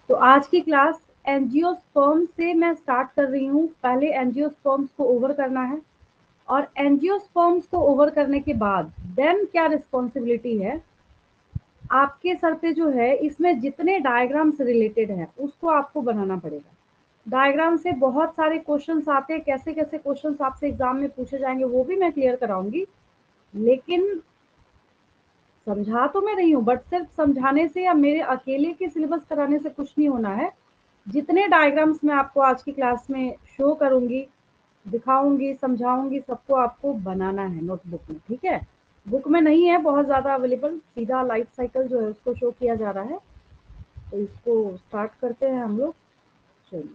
तो आज की क्लास एंजियोस्पर्म से मैं स्टार्ट कर रही हूँ। पहले एंजियोस्पर्म्स को ओवर करना है और एंजियोस्पर्म्स को ओवर करने के बाद देन क्या रिस्पॉन्सिबिलिटी है आपके सर पे जो है, इसमें जितने डायग्राम्स रिलेटेड हैं उसको आपको बनाना पड़ेगा। डायग्राम से बहुत सारे क्वेश्चंस आते हैं, कैसे कैसे क्वेश्चंस आपसे एग्जाम में पूछे जाएंगे वो भी मैं क्लियर कराऊंगी। लेकिन समझा तो मैं रही हूँ, बट सिर्फ समझाने से या मेरे अकेले के सिलेबस कराने से कुछ नहीं होना है। जितने डायग्राम्स मैं आपको आज की क्लास में शो करूंगी, दिखाऊंगी, समझाऊंगी, सबको आपको बनाना है नोटबुक में, ठीक है। बुक में नहीं है बहुत ज़्यादा अवेलेबल, सीधा लाइफ साइकिल जो है उसको शो किया जा रहा है। तो इसको स्टार्ट करते हैं हम लोग। चलिए,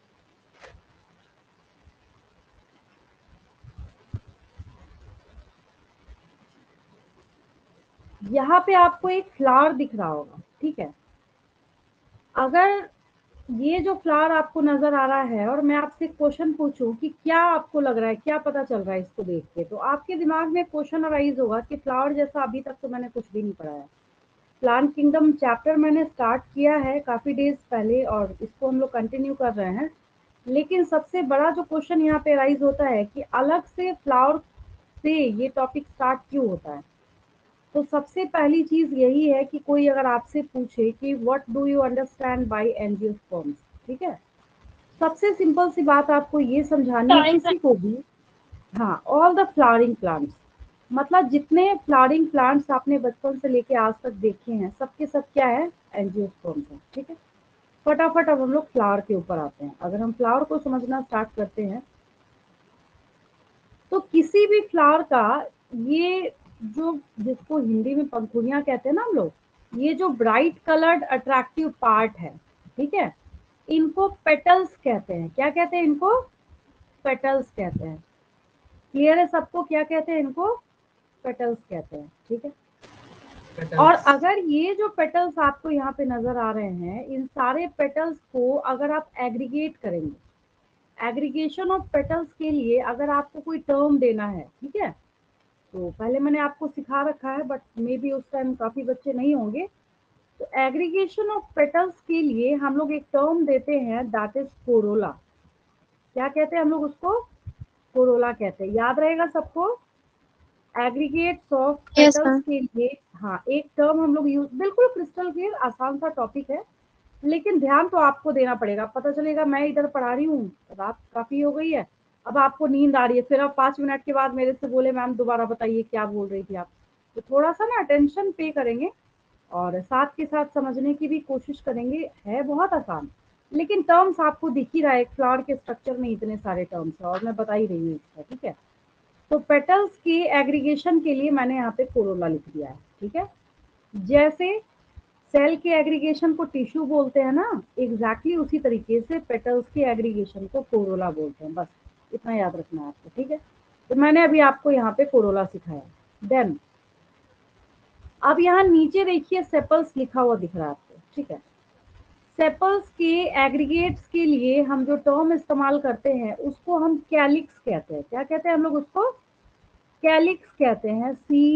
यहाँ पे आपको एक फ्लावर दिख रहा होगा, ठीक है। अगर ये जो फ्लावर आपको नजर आ रहा है और मैं आपसे क्वेश्चन पूछूं कि क्या आपको लग रहा है, क्या पता चल रहा है इसको देख के, तो आपके दिमाग में क्वेश्चन अराइज होगा कि फ्लावर जैसा अभी तक तो मैंने कुछ भी नहीं पढ़ा है। प्लांट किंगडम चैप्टर मैंने स्टार्ट किया है काफी डेज पहले और इसको हम लोग कंटिन्यू कर रहे हैं। लेकिन सबसे बड़ा जो क्वेश्चन यहाँ पे अराइज होता है कि अलग से फ्लावर से ये टॉपिक स्टार्ट क्यों होता है। तो सबसे पहली चीज यही है कि कोई अगर आपसे पूछे कि what do you understand by angiosperms, ठीक है, सबसे सिंपल सी बात आपको ये समझानी है किसी को भी। हाँ, ऑल द फ्लावरिंग प्लांट्स, मतलब जितने फ्लावरिंग प्लांट्स आपने बचपन से लेके आज तक देखे हैं सबके सब क्या है, एंजियोस्पर्म्स है, ठीक है। फटाफट अब हम लोग फ्लावर के ऊपर आते हैं। अगर हम फ्लावर को समझना स्टार्ट करते हैं तो किसी भी फ्लावर का ये जो, जिसको हिंदी में पंखुड़ियां कहते हैं ना हम लोग, ये जो ब्राइट कलर्ड अट्रैक्टिव पार्ट है, ठीक है, इनको पेटल्स कहते हैं। क्या कहते हैं इनको? पेटल्स कहते हैं। क्लियर है सबको क्या कहते हैं इनको? पेटल्स कहते हैं, ठीक है। और अगर ये जो पेटल्स आपको यहाँ पे नजर आ रहे हैं, इन सारे पेटल्स को अगर आप एग्रीगेट करेंगे, एग्रीगेशन ऑफ पेटल्स के लिए अगर आपको कोई टर्म देना है, ठीक है, तो पहले मैंने आपको सिखा रखा है बट मे बी उस टाइम काफी बच्चे नहीं होंगे। तो एग्रीगेशन ऑफ पेटल्स के लिए हम लोग एक टर्म देते हैं, दैट इज कोरोला। क्या कहते हैं हम लोग उसको? कोरोला कहते हैं। याद रहेगा सबको? Aggregates of yes petals ma'am. के लिए हाँ एक टर्म हम लोग यूज, बिल्कुल क्रिस्टल क्लियर आसान सा टॉपिक है। लेकिन ध्यान तो आपको देना पड़ेगा। पता चलेगा मैं इधर पढ़ा रही हूँ, रात काफी हो गई है, अब आपको नींद आ रही है, फिर आप 5 मिनट के बाद मेरे से बोले मैम दोबारा बताइए क्या बोल रही थी आप। तो थोड़ा सा ना अटेंशन पे करेंगे और साथ के साथ समझने की भी कोशिश करेंगे। है बहुत आसान, लेकिन टर्म्स आपको दिख ही रहा है, एक फ्लावर के स्ट्रक्चर में इतने सारे टर्म्स है और मैं बता ही रही हूँ इसका, ठीक है। तो पेटल्स के एग्रीगेशन के लिए मैंने यहाँ पे कोरोला लिख दिया है, ठीक है। जैसे सेल के एग्रीगेशन को टिश्यू बोलते हैं ना, एग्जैक्टली उसी तरीके से पेटल्स के एग्रीगेशन को कोरोला बोलते हैं। बस इतना याद रखना है आपको, ठीक है। तो मैंने अभी आपको यहाँ पे कोरोला सिखाया। देन अब यहाँ नीचे देखिए सेपल्स लिखा हुआ दिख रहा है आपको, ठीक है। सेपल्स के एग्रीगेट्स के लिए हम जो टर्म इस्तेमाल करते हैं उसको हम कैलिक्स कहते हैं। क्या कहते हैं हम लोग उसको? कैलिक्स कहते हैं,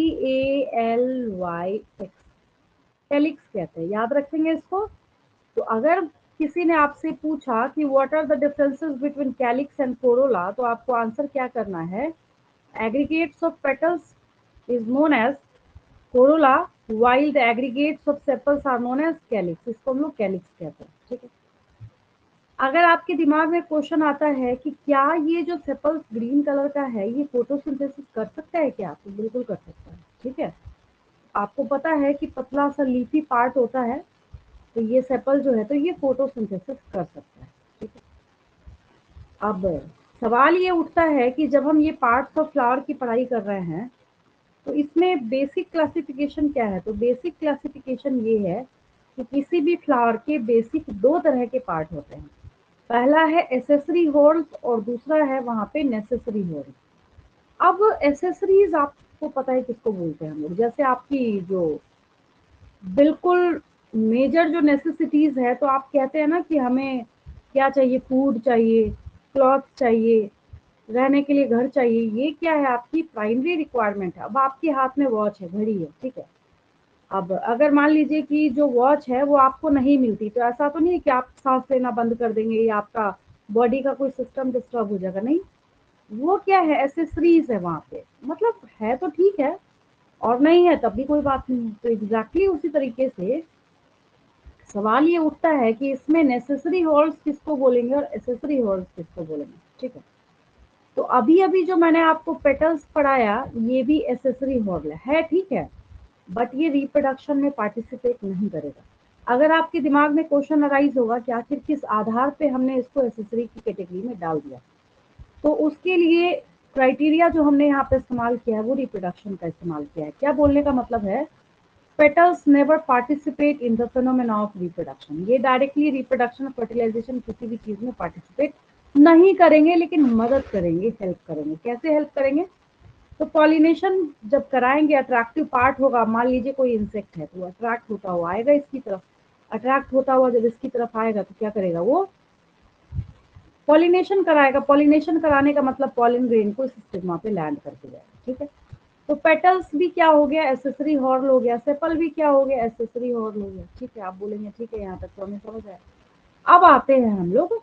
CALYX, कैलिक्स कहते हैं। याद रखेंगे इसको। तो अगर किसी ने आपसे पूछा कि what are the differences between calyx and corolla, तो आपको आंसर क्या करना है? Aggregates of petals is known as corolla while the aggregates of sepals are known as calyx। इसको हम लोग कैलिक्स कहते हैं, ठीक है। अगर आपके दिमाग में क्वेश्चन आता है कि क्या ये जो सेपल्स ग्रीन कलर का है ये फोटोसिंथेसिस कर सकता है क्या, तो बिल्कुल कर सकता है, ठीक है। आपको पता है कि पतला सा लीफी पार्ट होता है, तो ये सेपल जो है तो ये फोटोसिंथेसिस कर सकता है, ठीक है। अब सवाल ये उठता है कि जब हम ये पार्ट्स ऑफ फ्लावर की पढ़ाई कर रहे हैं तो इसमें बेसिक क्लासिफिकेशन क्या है? तो बेसिक क्लासिफिकेशन ये है कि किसी भी फ्लावर के बेसिक दो तरह के पार्ट होते हैं। पहला है एसेसरी होल्स और दूसरा है वहां पे नेसेसरी होल्स। अब एसेसरीज आपको पता है किसको बोलते हैं हम लोग? जैसे आपकी जो बिल्कुल मेजर जो नेसेसिटीज है, तो आप कहते हैं ना कि हमें क्या चाहिए, फूड चाहिए, क्लॉथ चाहिए, रहने के लिए घर चाहिए, ये क्या है? आपकी प्राइमरी रिक्वायरमेंट है। अब आपके हाथ में वॉच है, घड़ी है, ठीक है, अब अगर मान लीजिए कि जो वॉच है वो आपको नहीं मिलती, तो ऐसा तो नहीं है कि आप सांस लेना बंद कर देंगे या आपका बॉडी का कोई सिस्टम डिस्टर्ब हो जाएगा, नहीं। वो क्या है, एसेसरीज है वहाँ पे, मतलब है तो ठीक है और नहीं है तब भी कोई बात नहीं है। तो एग्जैक्टली उसी तरीके से सवाल ये उठता है कि इसमें नेसेसरी हॉर्स किसको बोलेंगे और एसेसरी हॉर्स किसको बोलेंगे, ठीक है। तो अभी अभी जो मैंने आपको पेटल्स पढ़ाया ये भी एसेसरी हॉर्न है, ठीक है, बट ये रिप्रोडक्शन में पार्टिसिपेट नहीं करेगा। अगर आपके दिमाग में क्वेश्चन अराइज होगा कि आखिर किस आधार पे हमने इसको एसेसरी की कैटेगरी में डाल दिया, तो उसके लिए क्राइटेरिया जो हमने यहाँ पे इस्तेमाल किया है वो रिप्रोडक्शन का इस्तेमाल किया है। क्या बोलने का मतलब है, petals never participate in the phenomena of reproduction. ये डायरेक्टली रिप्रोडक्शन फर्टिलाइजेशन किसी भी चीज में पार्टिसिपेट नहीं करेंगे, लेकिन मदद करेंगे, हेल्प करेंगे। कैसे हेल्प करेंगे, तो पॉलिनेशन जब कराएंगे, अट्रैक्टिव पार्ट होगा, मान लीजिए कोई इंसेक्ट है तो वो अट्रैक्ट होता हुआ आएगा इसकी तरफ, अट्रैक्ट होता हुआ जब इसकी तरफ आएगा तो क्या करेगा, वो पॉलिनेशन कराएगा। पॉलिनेशन कराने का मतलब पॉलिन ग्रेन को इस स्टिग्मा पे लैंड करके जाएगा, ठीक है। तो पेटल्स भी क्या हो गया, एसेसरी हॉर्न हो गया, सेपल भी क्या हो गया, एसेसरी हॉर्न हो गया, ठीक है। आप बोलेंगे ठीक है, यहाँ तक तो हमें समझ आया। अब आते हैं हम लोग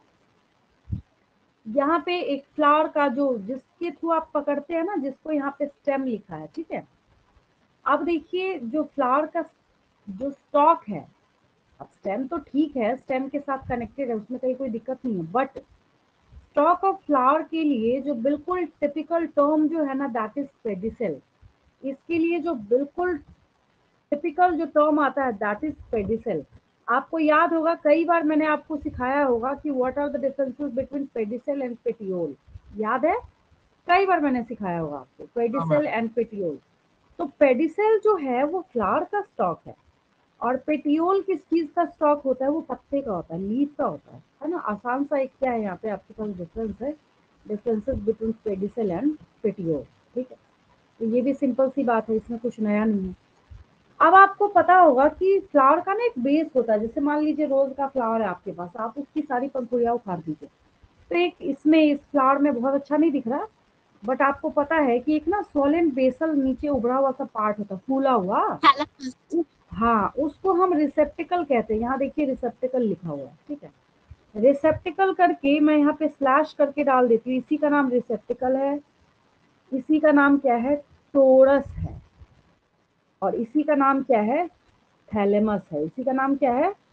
यहाँ पे एक फ्लावर का, जो जिसके थ्रू आप पकड़ते हैं ना, जिसको यहाँ पे स्टेम लिखा है, ठीक है। अब देखिए जो फ्लावर का जो स्टॉक है, अब स्टेम तो ठीक है, स्टेम के साथ कनेक्टेड है, उसमें कहीं कोई दिक्कत नहीं है, बट स्टॉक ऑफ फ्लावर के लिए जो बिल्कुल टिपिकल टर्म जो है ना, दैट इज पेडिसेल। इसके लिए जो बिल्कुल टिपिकल जो टर्म आता है दैट इज पेडिसेल। आपको याद होगा, कई बार मैंने आपको सिखाया होगा कि what are the differences between pedicel and petiole, याद है, कई बार मैंने सिखाया होगा आपको हाँ पेडिसेल मैम। And petiole. तो पेडिसेल जो है वो फ्लावर का स्टॉक है, और पेटियोल किस चीज का स्टॉक होता है, वो पत्ते का होता है, लीफ का होता है ना। आसान सा एक क्या है यहाँ पे आपके पास डिफरेंस है, differences between pedicel and petiole, ठीक है। तो ये भी सिंपल सी बात है, इसमें कुछ नया नहीं है। अब आपको पता होगा कि फ्लावर का ना एक बेस होता है, जैसे मान लीजिए रोज का फ्लावर है आपके पास, आप उसकी सारी पंखुड़ियां उखाड़ दीजिए, तो एक इसमें इस फ्लावर में बहुत अच्छा नहीं दिख रहा, बट आपको पता है कि एक ना सोलन बेसल नीचे उभरा हुआ सा पार्ट होता है, फूला हुआ। हाँ, उसको हम रिसेप्टिकल कहते हैं। यहाँ देखिए रिसेप्टिकल लिखा हुआ है, ठीक है। रिसेप्टिकल करके मैं यहाँ पे स्लैश करके डाल देती हूँ, इसी का नाम रिसेप्टिकल है, इसी का नाम क्या है, टोरस है, और इसी का नाम क्या है, थैलेमस है। इसी का नाम क्या है,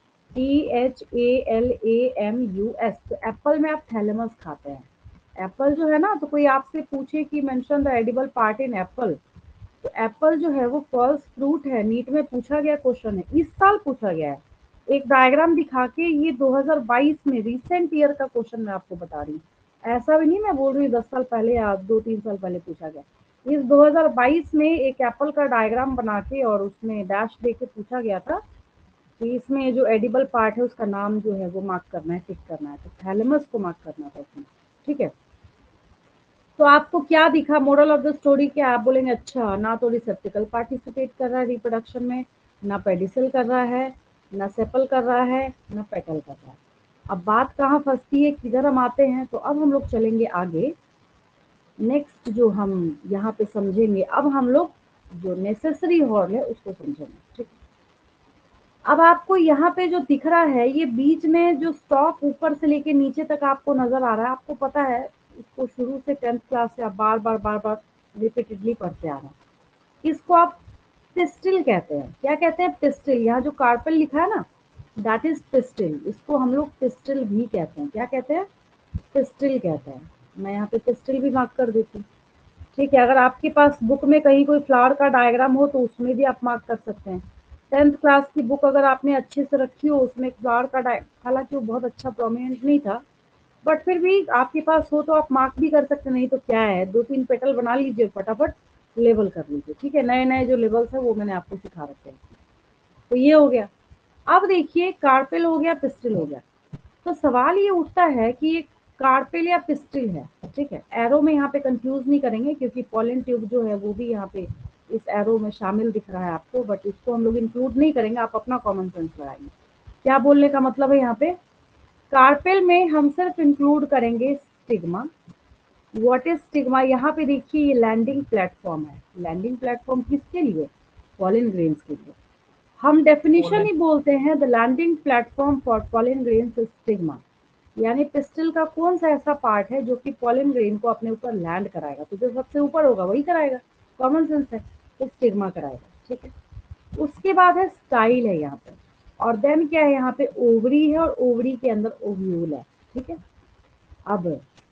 THALAMUS। तो एप्पल में आप थैलेमस खाते हैं, एप्पल जो है ना, तो कोई आपसे पूछे कि mention the edible part in apple, तो एप्पल जो है वो फर्स्ट फ्रूट है, नीट में पूछा गया क्वेश्चन है, इस साल पूछा गया है, एक डायग्राम दिखा के। ये 2022 में रिसेंट ईयर का क्वेश्चन मैं आपको बता रही हूँ, ऐसा भी नहीं मैं बोल रही हूँ 10 साल पहले या 2-3 साल पहले पूछा गया। इस 2022 में एक एप्पल का डायग्राम बना के और उसमें डैश दे के पूछा गया था कि इसमें जो एडिबल पार्ट है उसका नाम जो है वो मार्क करना है, टिक करना है, तो थैलेमस को मार्क करना था उसमें, ठीक है। तो आपको क्या दिखा, मोरल ऑफ द स्टोरी क्या, आप बोलेंगे अच्छा, ना तो रिसेप्टिकल पार्टिसिपेट कर रहा है रिप्रोडक्शन में, ना पेडिसल कर रहा है, ना सेपल कर रहा है, ना पेटल कर रहा है। अब बात कहाँ फंसती है, किधर हम आते हैं, तो अब हम लोग चलेंगे आगे। नेक्स्ट जो हम यहाँ पे समझेंगे, अब हम लोग जो नेसेसरी हॉर्न है उसको समझेंगे, ठीक है। अब आपको यहाँ पे जो दिख रहा है, ये बीच में जो स्टॉक ऊपर से लेके नीचे तक आपको नजर आ रहा है, आपको पता है इसको शुरू से 10th क्लास से आप बार बार बार बार रिपीटेडली पढ़ते आ रहे हैं। इसको आप पिस्टिल कहते हैं। क्या कहते हैं, पिस्टिल। यहाँ जो कार्पल लिखा है ना, दैट इज पिस्टिल। इसको हम लोग पिस्टिल भी कहते हैं। क्या कहते हैं, पिस्टिल कहते हैं। मैं यहाँ पे पिस्टिल भी मार्क कर देती हूँ, ठीक है। अगर आपके पास बुक में कहीं कोई फ्लावर का डायग्राम हो तो उसमें भी आप मार्क कर सकते हैं। 10th क्लास की बुक अगर आपने अच्छे से रखी हो, उसमें फ्लावर का हालांकि वो बहुत अच्छा प्रोमिनेंट नहीं था, बट फिर भी आपके पास हो तो आप मार्क भी कर सकते हैं। नहीं तो क्या है, 2-3 पेटल बना लीजिए, फटाफट लेवल कर लीजिए, ठीक है। नए नए जो लेवल्स है वो मैंने आपको सिखा रखे हैं। तो ये हो गया। अब देखिए कार्पेल हो गया, पिस्टल हो गया। तो सवाल ये उठता है कि ये कार्पेल या पिस्टिल है, ठीक है। एरो में यहाँ पे कंफ्यूज नहीं करेंगे, क्योंकि पॉलन ट्यूब जो है वो भी यहाँ पे इस एरो में शामिल दिख रहा है आपको, बट इसको हम लोग इंक्लूड नहीं करेंगे, आप अपना कॉमन सेंस लगाएंगे। क्या बोलने का मतलब है, यहाँ पे कार्पेल में हम सिर्फ इंक्लूड करेंगे स्टिग्मा। व्हाट इज स्टिग्मा, यहाँ पे देखिए ये लैंडिंग प्लेटफॉर्म है। लैंडिंग प्लेटफॉर्म किसके लिए, पॉलन ग्रेन्स के लिए। हम डेफिनेशन ही बोलते हैं, the landing platform for pollen grains is stigma, यानी पिस्टिल का कौन सा ऐसा पार्ट है जो कि पॉलन ग्रेन को अपने ऊपर लैंड कराएगा, तो जो सबसे ऊपर होगा वही कराएगा, कॉमन सेंस है, तो स्टिग्मा कराएगा, ठीक है। उसके बाद है स्टाइल है यहाँ पे, और देन क्या है यहाँ पे, ओवरी है, और ओवरी के अंदर ओव्यूल है, ठीक है। अब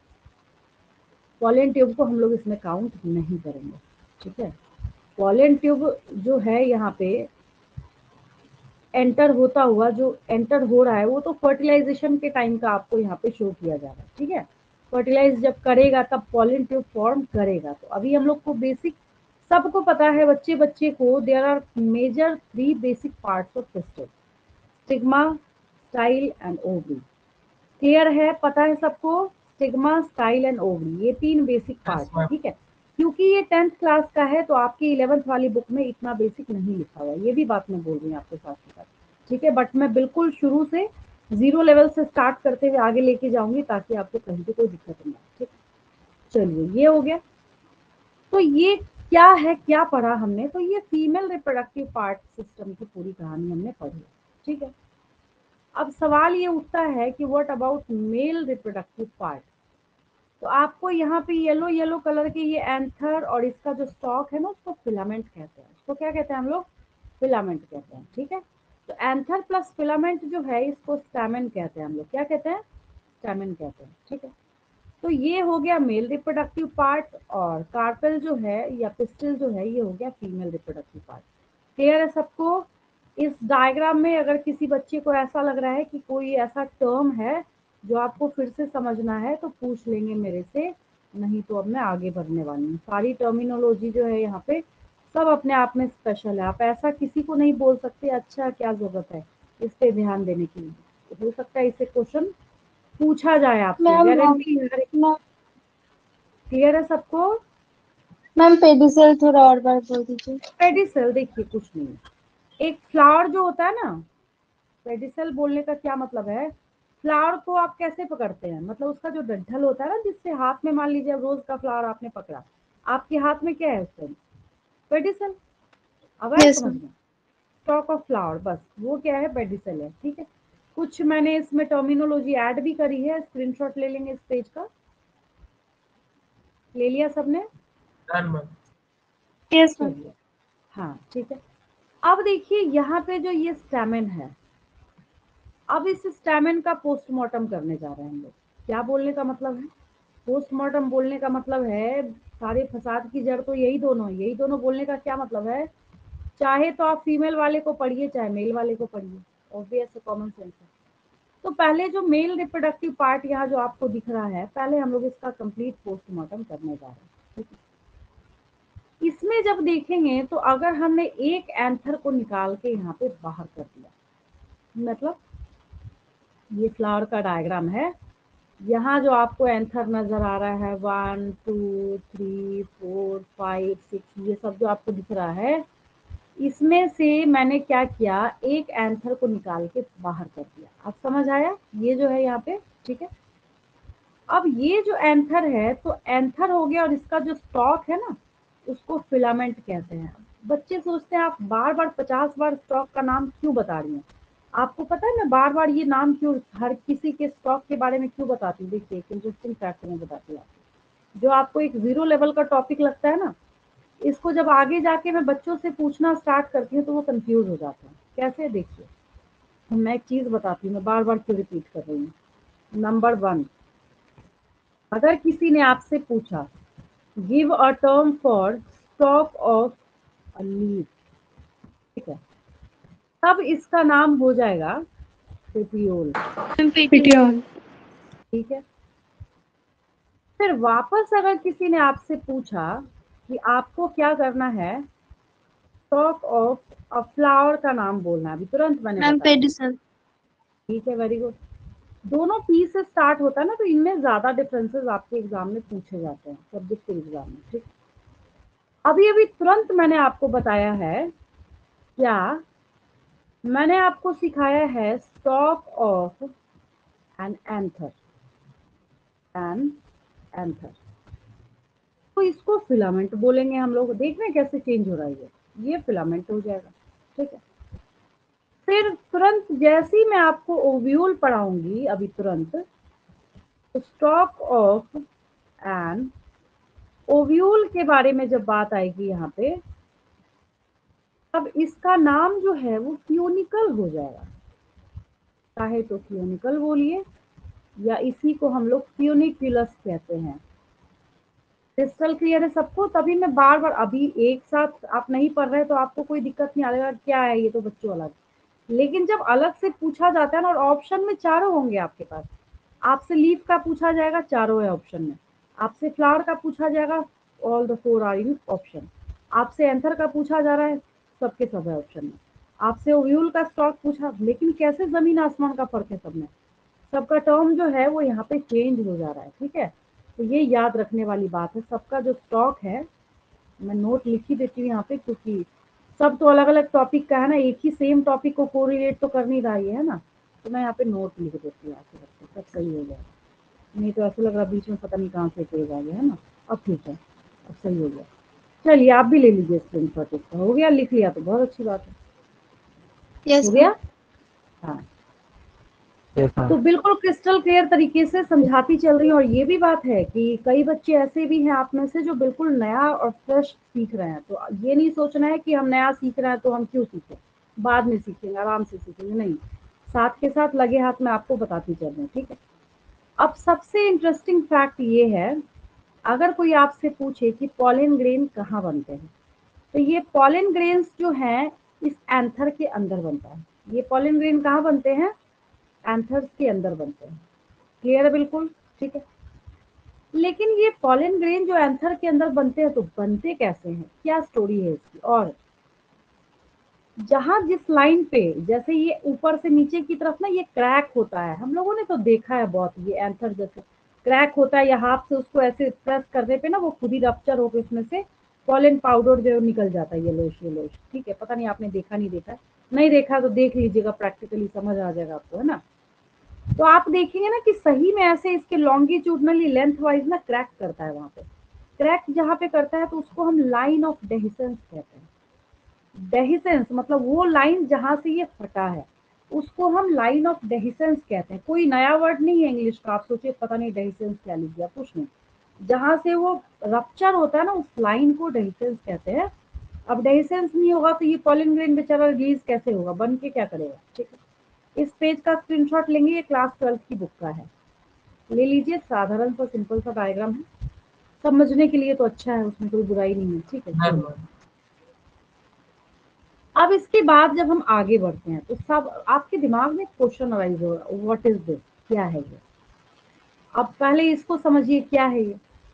पॉलन ट्यूब को हम लोग इसमें काउंट नहीं करेंगे, ठीक है। पॉलन ट्यूब जो है यहाँ पे एंटर होता हुआ, जो एंटर हो रहा है वो तो फर्टिलाइजेशन के टाइम का आपको यहाँ पे शो किया जा रहा है, ठीक है। फर्टिलाइज जब करेगा तब पॉलन ट्यूब फॉर्म करेगा। तो अभी हम लोग को बेसिक सबको पता है, बच्चे बच्चे को, there are major 3 basic parts of pistil, stigma, style and ovary. Clear है, पता है सबको, स्टिग्मा, स्टाइल एंड ओवरी, ये 3 बेसिक पार्ट है, ठीक है। क्योंकि ये 10th क्लास का है तो आपकी 11th वाली बुक में इतना बेसिक नहीं लिखा हुआ, ये भी बात मैं बोल रही हूँ आपके साथ साथ, ठीक है। बट मैं बिल्कुल शुरू से 0 लेवल से स्टार्ट करते हुए आगे लेके जाऊंगी ताकि आपको कहीं भी कोई दिक्कत नहीं आए, ठीक। चलिए ये हो गया। तो ये क्या है, क्या पढ़ा हमने, तो ये फीमेल रिप्रोडक्टिव पार्ट सिस्टम की पूरी कहानी हमने पढ़ी, ठीक है। अब सवाल ये उठता है कि what about male reproductive part. तो आपको यहाँ पे येलो येलो कलर के ये एंथर और इसका जो स्टॉक है ना, उसको फिलामेंट कहते हैं। उसको क्या कहते हैं हम लोग, फिलामेंट कहते हैं, ठीक है। तो एंथर प्लस फिलामेंट जो है इसको स्टैमेन कहते हैं हम लोग, क्या कहते हैं, स्टैमेन कहते हैं, ठीक है। तो ये हो गया मेल रिप्रोडक्टिव पार्ट, और कार्पेल जो है या पिस्टल जो है ये हो गया फीमेल रिप्रोडक्टिव पार्ट। क्लियर है सबको। इस डायग्राम में अगर किसी बच्चे को ऐसा लग रहा है कि कोई ऐसा टर्म है जो आपको फिर से समझना है तो पूछ लेंगे मेरे से, नहीं तो अब मैं आगे बढ़ने वाली हूँ। सारी टर्मिनोलॉजी जो है यहाँ पे सब अपने आप में स्पेशल है, आप ऐसा किसी को नहीं बोल सकते अच्छा क्या जरूरत है इस पे ध्यान देने की। हो सकता है इससे क्वेश्चन पूछा जाए आपसे, मैम गारंटी है। मैम क्लियर है सबको। मैम पेडिसल थोड़ा और बार बोल दीजिए। पेडिसल देखिए कुछ नहीं, एक फ्लावर जो होता है ना, पेडिसल बोलने का क्या मतलब है, फ्लावर को आप कैसे पकड़ते हैं, मतलब उसका जो डंठल होता है ना, जिससे हाथ में, मान लीजिए रोज का फ्लावर आपने पकड़ा, आपके हाथ में क्या है उस टाइम, पेडिसल। अब आया यस समझ मैम। में, स्टॉक ऑफ फ्लावर, बस वो क्या है, पेडिसल है, ठीक है। कुछ मैंने इसमें टर्मिनोलॉजी ऐड भी करी है, स्क्रीनशॉट ले लेंगे इस पेज का, ले लिया सबने। Yes ma'am. चलिए, हाँ ठीक है। अब देखिए यहाँ पे जो ये स्टैमेन है, अब इस स्टैमेन का पोस्टमार्टम करने जा रहे हैं हम लोग। क्या बोलने का मतलब है, पोस्टमार्टम बोलने का मतलब है, सारे फसाद की जड़ तो यही दोनों है, यही दोनों बोलने का क्या मतलब है, चाहे तो आप फीमेल वाले को पढ़िए चाहे मेल वाले को पढ़िए, ऑब्वियस कॉमन सेंस है। तो पहले जो मेल रिप्रोडक्टिव पार्ट यहाँ जो आपको दिख रहा है, पहले हम लोग इसका कंप्लीट पोस्टमार्टम करने जा रहे हैं, ठीक है। इसमें जब देखेंगे तो अगर हमने एक एंथर को निकाल के यहाँ पे बाहर कर दिया, मतलब ये फ्लावर का डायग्राम है, यहाँ जो आपको एंथर नजर आ रहा है 1 2 3 4 5 6, ये सब जो आपको दिख रहा है, इसमें से मैंने क्या किया, एक एंथर को निकाल के बाहर कर दिया। अब समझ आया, ये जो है यहाँ पे, ठीक है। अब ये जो एंथर है तो एंथर हो गया, और इसका जो स्टॉक है ना उसको फिलामेंट कहते हैं। बच्चे सोचते हैं आप बार बार 50 बार स्टॉक का नाम क्यों बता रही हैं, आपको पता है मैं बार बार ये नाम क्यों हर किसी के स्टॉक के बारे में क्यों बताती हूँ। देखिए एक इंटरेस्टिंग फैक्ट मैं बताती हूँ आपको, जो आपको एक 0 लेवल का टॉपिक लगता है ना, इसको जब आगे जाके मैं बच्चों से पूछना स्टार्ट करती हूँ तो वो कंफ्यूज हो जाते हैं। कैसे, देखिए मैं एक चीज बताती हूँ, मैं बार बार क्यों रिपीट कर रही हूँ। नंबर 1, अगर किसी ने आपसे पूछा give a term for stalk of a leaf, ठीक है, तब इसका नाम हो जाएगा पेटियोल, मैम पेटियोल। ठीक है। फिर वापस अगर किसी ने आपसे पूछा कि आपको क्या करना है, स्टॉक ऑफ अ फ्लावर का नाम बोलना है, अभी तुरंत मैंने मैम बताया, पेडिसल। ठीक है, वेरी गुड। दोनों पी से स्टार्ट होता है ना, तो इनमें ज्यादा डिफरेंसेस आपके एग्जाम में पूछे जाते हैं, सब्जेक्ट के एग्जाम में, ठीक। अभी अभी तुरंत मैंने आपको बताया है, क्या मैंने आपको सिखाया है, stalk of an anther, an anther, तो इसको फिलामेंट बोलेंगे हम लोग। देख रहे हैं कैसे चेंज हो रहा है ये, ये फिलामेंट हो जाएगा, ठीक है। फिर तुरंत जैसे ही मैं आपको ओव्यूल पढ़ाऊंगी अभी तुरंत, तो स्टॉक ऑफ एन ओव्यूल के बारे में जब बात आएगी यहाँ पे, तब इसका नाम जो है वो ट्यूनिकल हो जाएगा। चाहे तो ट्यूनिकल बोलिए, या इसी को हम लोग ट्यूनिकुलस कहते हैं। क्रिस्टल क्लियर है सबको? तभी मैं बार बार, अभी एक साथ आप नहीं पढ़ रहे तो आपको कोई दिक्कत नहीं आएगा, क्या है ये तो बच्चों अलग। लेकिन जब अलग से पूछा जाता है ना, और ऑप्शन में चारों होंगे आपके पास, आपसे लीफ का पूछा जाएगा, चारों है ऑप्शन में। आपसे फ्लावर का पूछा जाएगा, all the four are in option. आपसे एंथर का पूछा जा रहा है, सबके सब है ऑप्शन में। आपसे ओव्यूल का स्टॉक पूछा, लेकिन कैसे जमीन आसमान का फर्क है सब में। सबका टर्म जो है वो यहाँ पे चेंज हो जा रहा है, ठीक है। तो ये याद रखने वाली बात है। सबका जो स्टॉक है, मैं नोट लिख ही देती हूँ यहाँ पे, क्योंकि सब तो अलग अलग टॉपिक का है ना, एक ही सेम टॉपिक को कोरिलेट तो कर नहीं रहा है ना। तो मैं यहाँ पे नोट लिख देती हूँ, ऐसे करके सब सही हो जाएगा। नहीं तो ऐसा लग रहा बीच में पता नहीं कहाँ से तेज आ गया है ना। अब ठीक है, अब सही हो गया। चलिए आप भी ले लीजिए स्क्रीनशॉट इसका। हो गया? लिख लिया तो बहुत अच्छी बात है। यस हो मैम। गया? हाँ, तो बिल्कुल क्रिस्टल क्लियर तरीके से समझाती चल रही हूँ। और ये भी बात है कि कई बच्चे ऐसे भी हैं आप में से जो बिल्कुल नया और फ्रेश सीख रहे हैं। तो ये नहीं सोचना है कि हम नया सीख रहे हैं तो हम क्यों सीखें, बाद में सीखेंगे, आराम से सीखेंगे, नहीं। साथ के साथ लगे हाथ में आपको बताती चल रही हूँ, ठीक है। अब सबसे इंटरेस्टिंग फैक्ट ये है, अगर कोई आपसे पूछे कि पॉलन ग्रेन कहाँ बनते हैं, तो ये पॉलन ग्रेन्स जो हैं इस एंथर के अंदर बनता है। ये पॉलन ग्रेन कहाँ बनते हैं? एंथर्स के अंदर बनते हैं। क्लियर है बिल्कुल? ठीक है। लेकिन ये पॉलन ग्रेन जो एंथर के अंदर बनते हैं, तो बनते कैसे हैं, क्या स्टोरी है इसकी? और जहां जिस लाइन पे, जैसे ये ऊपर से नीचे की तरफ ना ये क्रैक होता है, हम लोगों ने तो देखा है बहुत, ये एंथर जैसे क्रैक होता है, या हाथ से उसको ऐसे प्रेस करने पे ना वो खुद ही रप्चर होकर इसमें से पॉलन पाउडर जो निकल जाता है, येलोइश येलोइश। ठीक है, पता नहीं आपने देखा नहीं देखा, नहीं देखा तो देख लीजिएगा, प्रैक्टिकली समझ आ जाएगा आपको, है ना। तो आप देखेंगे ना कि सही में ऐसे इसके लॉन्गिट्यूडनली लेंथ वाइज ना क्रैक करता है। वहां पे क्रैक जहाँ पे करता है तो उसको हम लाइन ऑफ डेहिसेंस कहते हैं। डेहिसेंस मतलब वो लाइन जहां से ये फटा है, उसको हम लाइन ऑफ डेहिसेंस कहते हैं। कोई नया वर्ड नहीं है इंग्लिश का, आप सोचिए पता नहीं डेहिसेंस क्या लिख दिया, कुछ नहीं। जहां से वो रप्चर होता है ना, उस लाइन को डेहिसेंस कहते हैं। अब डेहिसेंस नहीं होगा तो ये पॉलन ग्रेन बेचारा रिलीज कैसे होगा, बन के क्या करेगा, ठीक है। इस पेज का स्क्रीनशॉट लेंगे, ये क्लास 12 की बुक का है, ले लीजिए। साधारण सा सिंपल सा डायग्राम है, समझने के लिए तो अच्छा है, उसमें कोई बुराई नहीं है, ठीक है। चलिए अब इसके बाद जब हम आगे बढ़ते हैं तो सब आपके दिमाग में क्वेश्चन अराइज होगा, व्हाट इज दिस, क्या है ये। अब पहले इसको समझिए, क्या है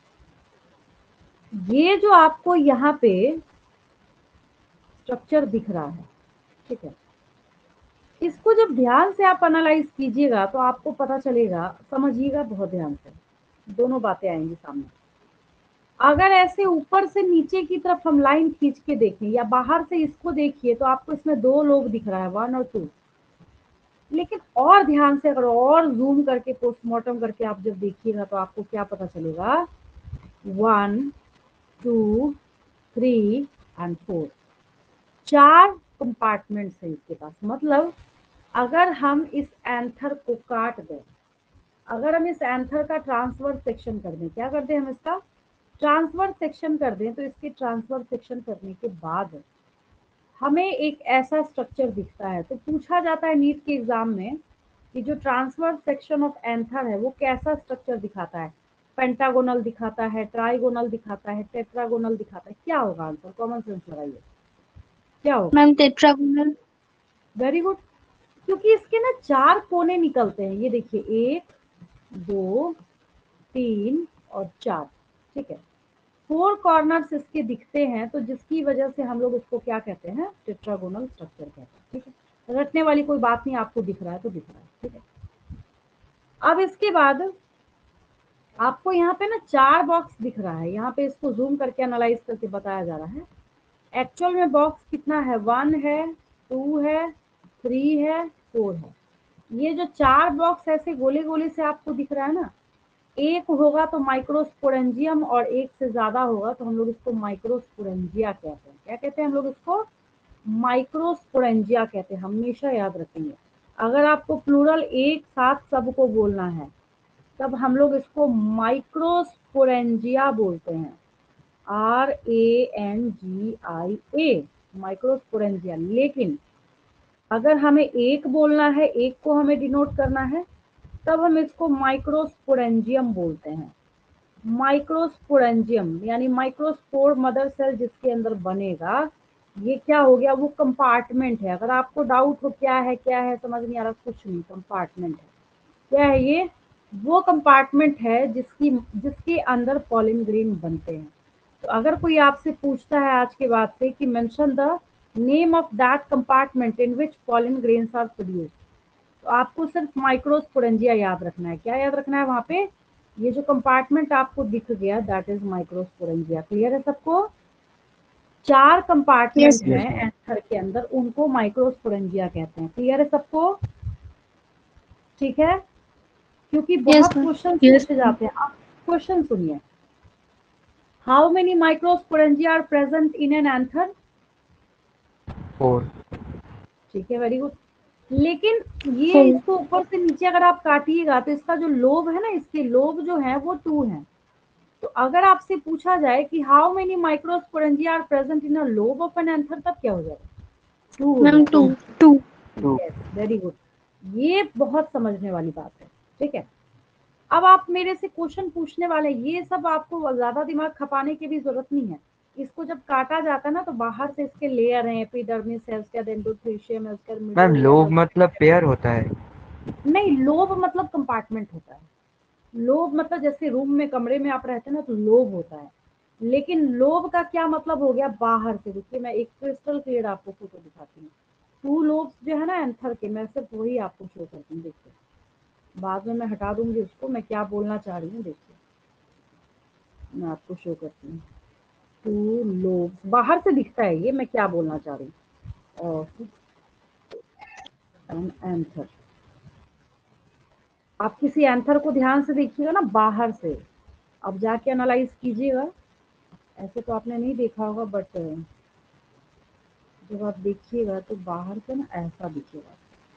ये जो आपको यहाँ पे स्ट्रक्चर दिख रहा है, ठीक है। इसको जब ध्यान से आप एनालाइज कीजिएगा तो आपको पता चलेगा, समझिएगा बहुत ध्यान से, दोनों बातें आएंगी सामने। अगर ऐसे ऊपर से नीचे की तरफ हम लाइन खींच के देखें, या बाहर से इसको देखिए, तो आपको इसमें दो लोग दिख रहा है, 1 और 2। लेकिन और ध्यान से अगर और जूम करके पोस्टमार्टम करके आप जब देखिएगा तो आपको क्या पता चलेगा, 1 2 3 एंड 4, 4 कंपार्टमेंट्स है इसके पास। मतलब अगर हम इस एंथर को काट दें, अगर हम इस एंथर का ट्रांसवर्स सेक्शन कर दें, क्या कर दें हम इसका ट्रांसवर्स सेक्शन कर दें, तो इसके ट्रांसवर्स सेक्शन करने के बाद हमें एक ऐसा स्ट्रक्चर दिखता है। तो पूछा जाता है नीट के एग्जाम में कि जो ट्रांसवर्स सेक्शन ऑफ एंथर है वो कैसा स्ट्रक्चर दिखाता है, पेंटागोनल दिखाता है, ट्राइगोनल दिखाता है, टेट्रागोनल दिखाता है, क्या होगा आंसर? कॉमन सेंस लगाइए, क्या होगा? Ma'am tetragonal. Very good. क्योंकि इसके ना 4 कोने निकलते हैं, ये देखिए, 1 2 3 और 4, ठीक है। 4 कॉर्नर्स इसके दिखते हैं, तो जिसकी वजह से हम लोग इसको क्या कहते हैं, टेट्रागोनल स्ट्रक्चर कहते हैं, ठीक है। रटने वाली कोई बात नहीं, आपको दिख रहा है तो दिख रहा है, ठीक है। अब इसके बाद आपको यहाँ पे ना 4 बॉक्स दिख रहा है, यहाँ पे इसको जूम करके एनालाइज करके बताया जा रहा है। एक्चुअल में बॉक्स कितना है, 1 है, 2 है, 3 है, 4 है। ये जो 4 बॉक्स ऐसे गोले गोले से आपको दिख रहा है ना, एक होगा तो माइक्रोस्पोरेंजियम और एक से ज्यादा होगा तो हम लोग इसको माइक्रोस्पोरेंजिया कहते हैं। क्या कहते हैं हम लोग इसको? माइक्रोस्पोरेंजिया कहते हैं, हमेशा याद रखेंगे। अगर आपको प्लूरल एक साथ सबको बोलना है तब हम लोग इसको माइक्रोस्पोरेंजिया बोलते हैं, RANGIA, माइक्रोस्पोरेंजिया। लेकिन अगर हमें एक बोलना है, एक को हमें डिनोट करना है, तब हम इसको माइक्रोस्पोरेंजियम बोलते हैं। माइक्रोस्पोरेंजियम यानी माइक्रोस्पोर मदर सेल जिसके अंदर बनेगा, ये क्या हो गया? वो कंपार्टमेंट है। अगर आपको डाउट हो क्या है समझ नहीं आ रहा, कुछ नहीं, कंपार्टमेंट है। क्या है ये? वो कंपार्टमेंट है जिसके अंदर पॉलिन ग्रेन बनते हैं। तो अगर कोई आपसे पूछता है आज के बाद से कि mention the name of that compartment in which pollen grains are produced, तो आपको सिर्फ माइक्रोस्पोरेंजिया याद रखना है। क्या याद रखना है वहां पे? ये जो कंपार्टमेंट आपको दिख गया दैट इज माइक्रोस्पोरेंजिया। क्लियर है सबको? 4 कंपार्टमेंट यस हैं यस मैम। एंथर के अंदर, उनको माइक्रोस्पोरेंजिया कहते हैं। क्लियर है सबको? ठीक है, क्योंकि यस बहुत मैम। क्वेश्चन पूछे जाते हैं। आप क्वेश्चन सुनिए, how many microsporangia are present in an anther? 4। ठीक है, वेरी गुड। लेकिन ये 4 इसको ऊपर से नीचे अगर आप काटिएगा तो इसका जो लोब है ना, इसके लोब जो है वो 2 है। तो अगर आपसे पूछा जाए कि how many microsporangia are present in a lobe of an anther, तब क्या हो जाएगा? 2 हो मैम। 2 जाएगा। 2 2। Yes, very good. ये बहुत समझने वाली बात है। ठीक है, अब आप मेरे से क्वेश्चन पूछने वाले, ये सब आपको ज्यादा दिमाग खपाने की भी जरूरत नहीं है। इसको जब काटा जाता है ना तो बाहर से इसके लेयर हैं, एपिडर्मिस है, उसके बाद एंडोथेलियम है, उसके बाद मैम मेसोलियम लोब है। मतलब पेयर होता है? नहीं, लोब मतलब कंपार्टमेंट होता है। लोब मतलब जैसे रूम में, कमरे में आप रहते हैं ना, तो लोब होता है। लेकिन लोब का क्या मतलब हो गया बाहर से? देखिए मैं एक क्रिस्टल क्लियर आपको फोटो दिखाती हूँ। 2 लोब्स जो है ना एंथर के, मैं सिर्फ वही आपको शो करती हूँ। देखिए, बाद में मैं हटा दूंगी उसको, मैं क्या बोलना चाह रही हूँ देखिए, मैं आपको शो करती हूँ। 2 लोब्स बाहर से दिखता है, ये मैं क्या बोलना चाह रही हूँ। ऑफ एन एंथर, आप किसी एंथर को ध्यान से देखिएगा ना बाहर से, अब जाके एनालाइज कीजिएगा। ऐसे तो आपने नहीं देखा होगा, बट जब आप देखिएगा तो बाहर से ना ऐसा दिखेगा।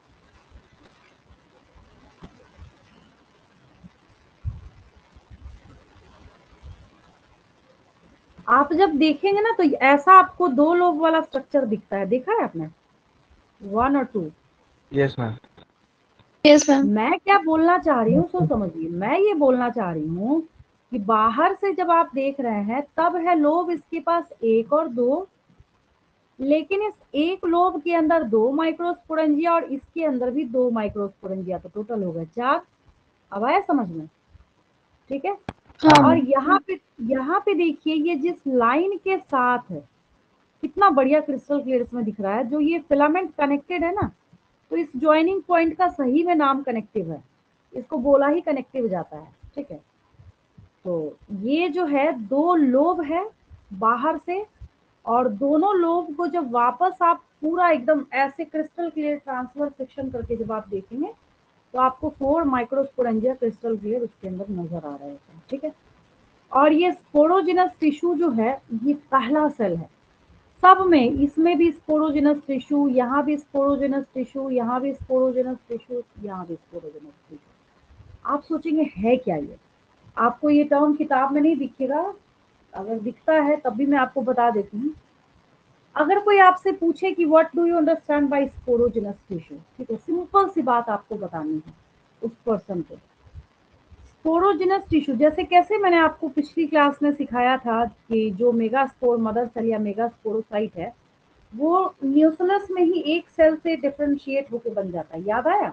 आप जब देखेंगे ना तो ऐसा आपको 2 लोब वाला स्ट्रक्चर दिखता है, देखा है आपने? 1 और 2। Yes ma'am. Yes ma'am. मैं क्या बोलना चाह रही हूँ सो समझिए, मैं ये बोलना चाह रही हूँ कि बाहर से जब आप देख रहे हैं तब है लोब इसके पास 1 और 2, लेकिन इस एक लोब के अंदर 2 माइक्रोस्पोरेंजिया और इसके अंदर भी 2 माइक्रोस्पोरेंजिया, तो टोटल हो गए 4। अब आया समझ में? ठीक है। हाँ और मैम। यहाँ पे देखिए, ये जिस लाइन के साथ है, कितना बढ़िया क्रिस्टल क्लियर इसमें दिख रहा है, जो ये फिलामेंट कनेक्टेड है ना, तो इस ज्वाइनिंग पॉइंट का सही में नाम कनेक्टिव है, इसको बोला ही कनेक्टिव जाता है। ठीक है, तो ये जो है 2 लोब है बाहर से, और दोनों लोब को जब वापस आप पूरा एकदम ऐसे क्रिस्टल क्लियर ट्रांसफर सेक्शन करके जब आप देखेंगे तो आपको 4 माइक्रोस्पोरेंजिया क्रिस्टल क्लियर उसके अंदर नजर आ रहे हैं। ठीक है, और ये स्पोरोजिनस टिश्यू जो है, ये पहला सेल है सब में। इसमें भी स्पोरोजिनस टिश्यू, यहाँ भी स्पोरोजिनस टिश्यू, यहाँ भी स्पोरोजिनस टिश्यू, यहाँ भी स्पोरोजिनस टिश्यू। आप सोचेंगे है क्या ये? आपको ये टर्म किताब में नहीं दिखेगा, अगर दिखता है तब भी मैं आपको बता देती हूँ। अगर कोई आपसे पूछे कि what do you understand by sporogenous tissue, ठीक है, सिंपल सी बात आपको बतानी है उस पर्सन को। स्पोरोजिनस टिश्यू जैसे कैसे मैंने आपको पिछली क्लास में सिखाया था कि जो मेगास्पोर मदर सेल या मेगास्पोरोसाइट है, वो न्यूक्लियस में ही एक सेल से डिफरेंशिएट होकर बन जाता है, याद आया?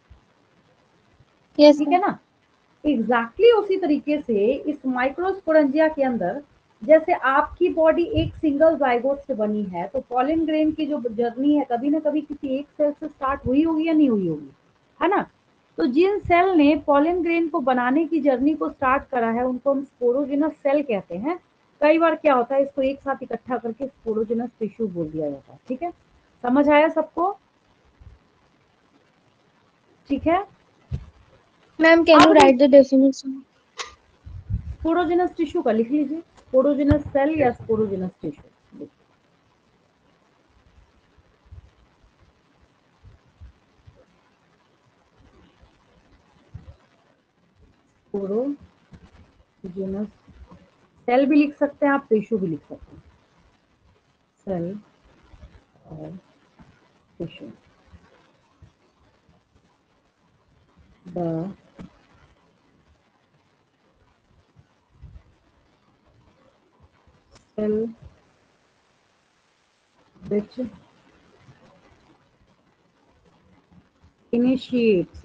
यस ठीक है मैम। ना? एग्जैक्टली उसी तरीके से इस माइक्रोस्पोरेंजिया के अंदर, जैसे आपकी बॉडी एक सिंगल जाइगोट से बनी है, तो पॉलिन ग्रेन की जो जर्नी है कभी ना कभी किसी एक सेल से स्टार्ट हुई होगी या नहीं हुई होगी, है ना? तो जिन सेल ने पॉलिन ग्रेन को बनाने की जर्नी को स्टार्ट करा है उनको हम स्पोरोजिनस सेल कहते हैं। कई बार क्या होता है, इसको एक साथ इकट्ठा करके स्पोरोजिनस टिश्यू बोल दिया जाता है। ठीक है, समझ आया सबको? ठीक है, मैम, कैन यू अब write the definition? Sporogenous tissue का लिख लीजिए, स्पोरोजेनस सेल या स्पोरोजेनस टिश्यू। स्पोरोजेनस सेल भी लिख सकते हैं आप, टिश्यू भी लिख सकते हैं, सेल और tissue. The cell which initiates,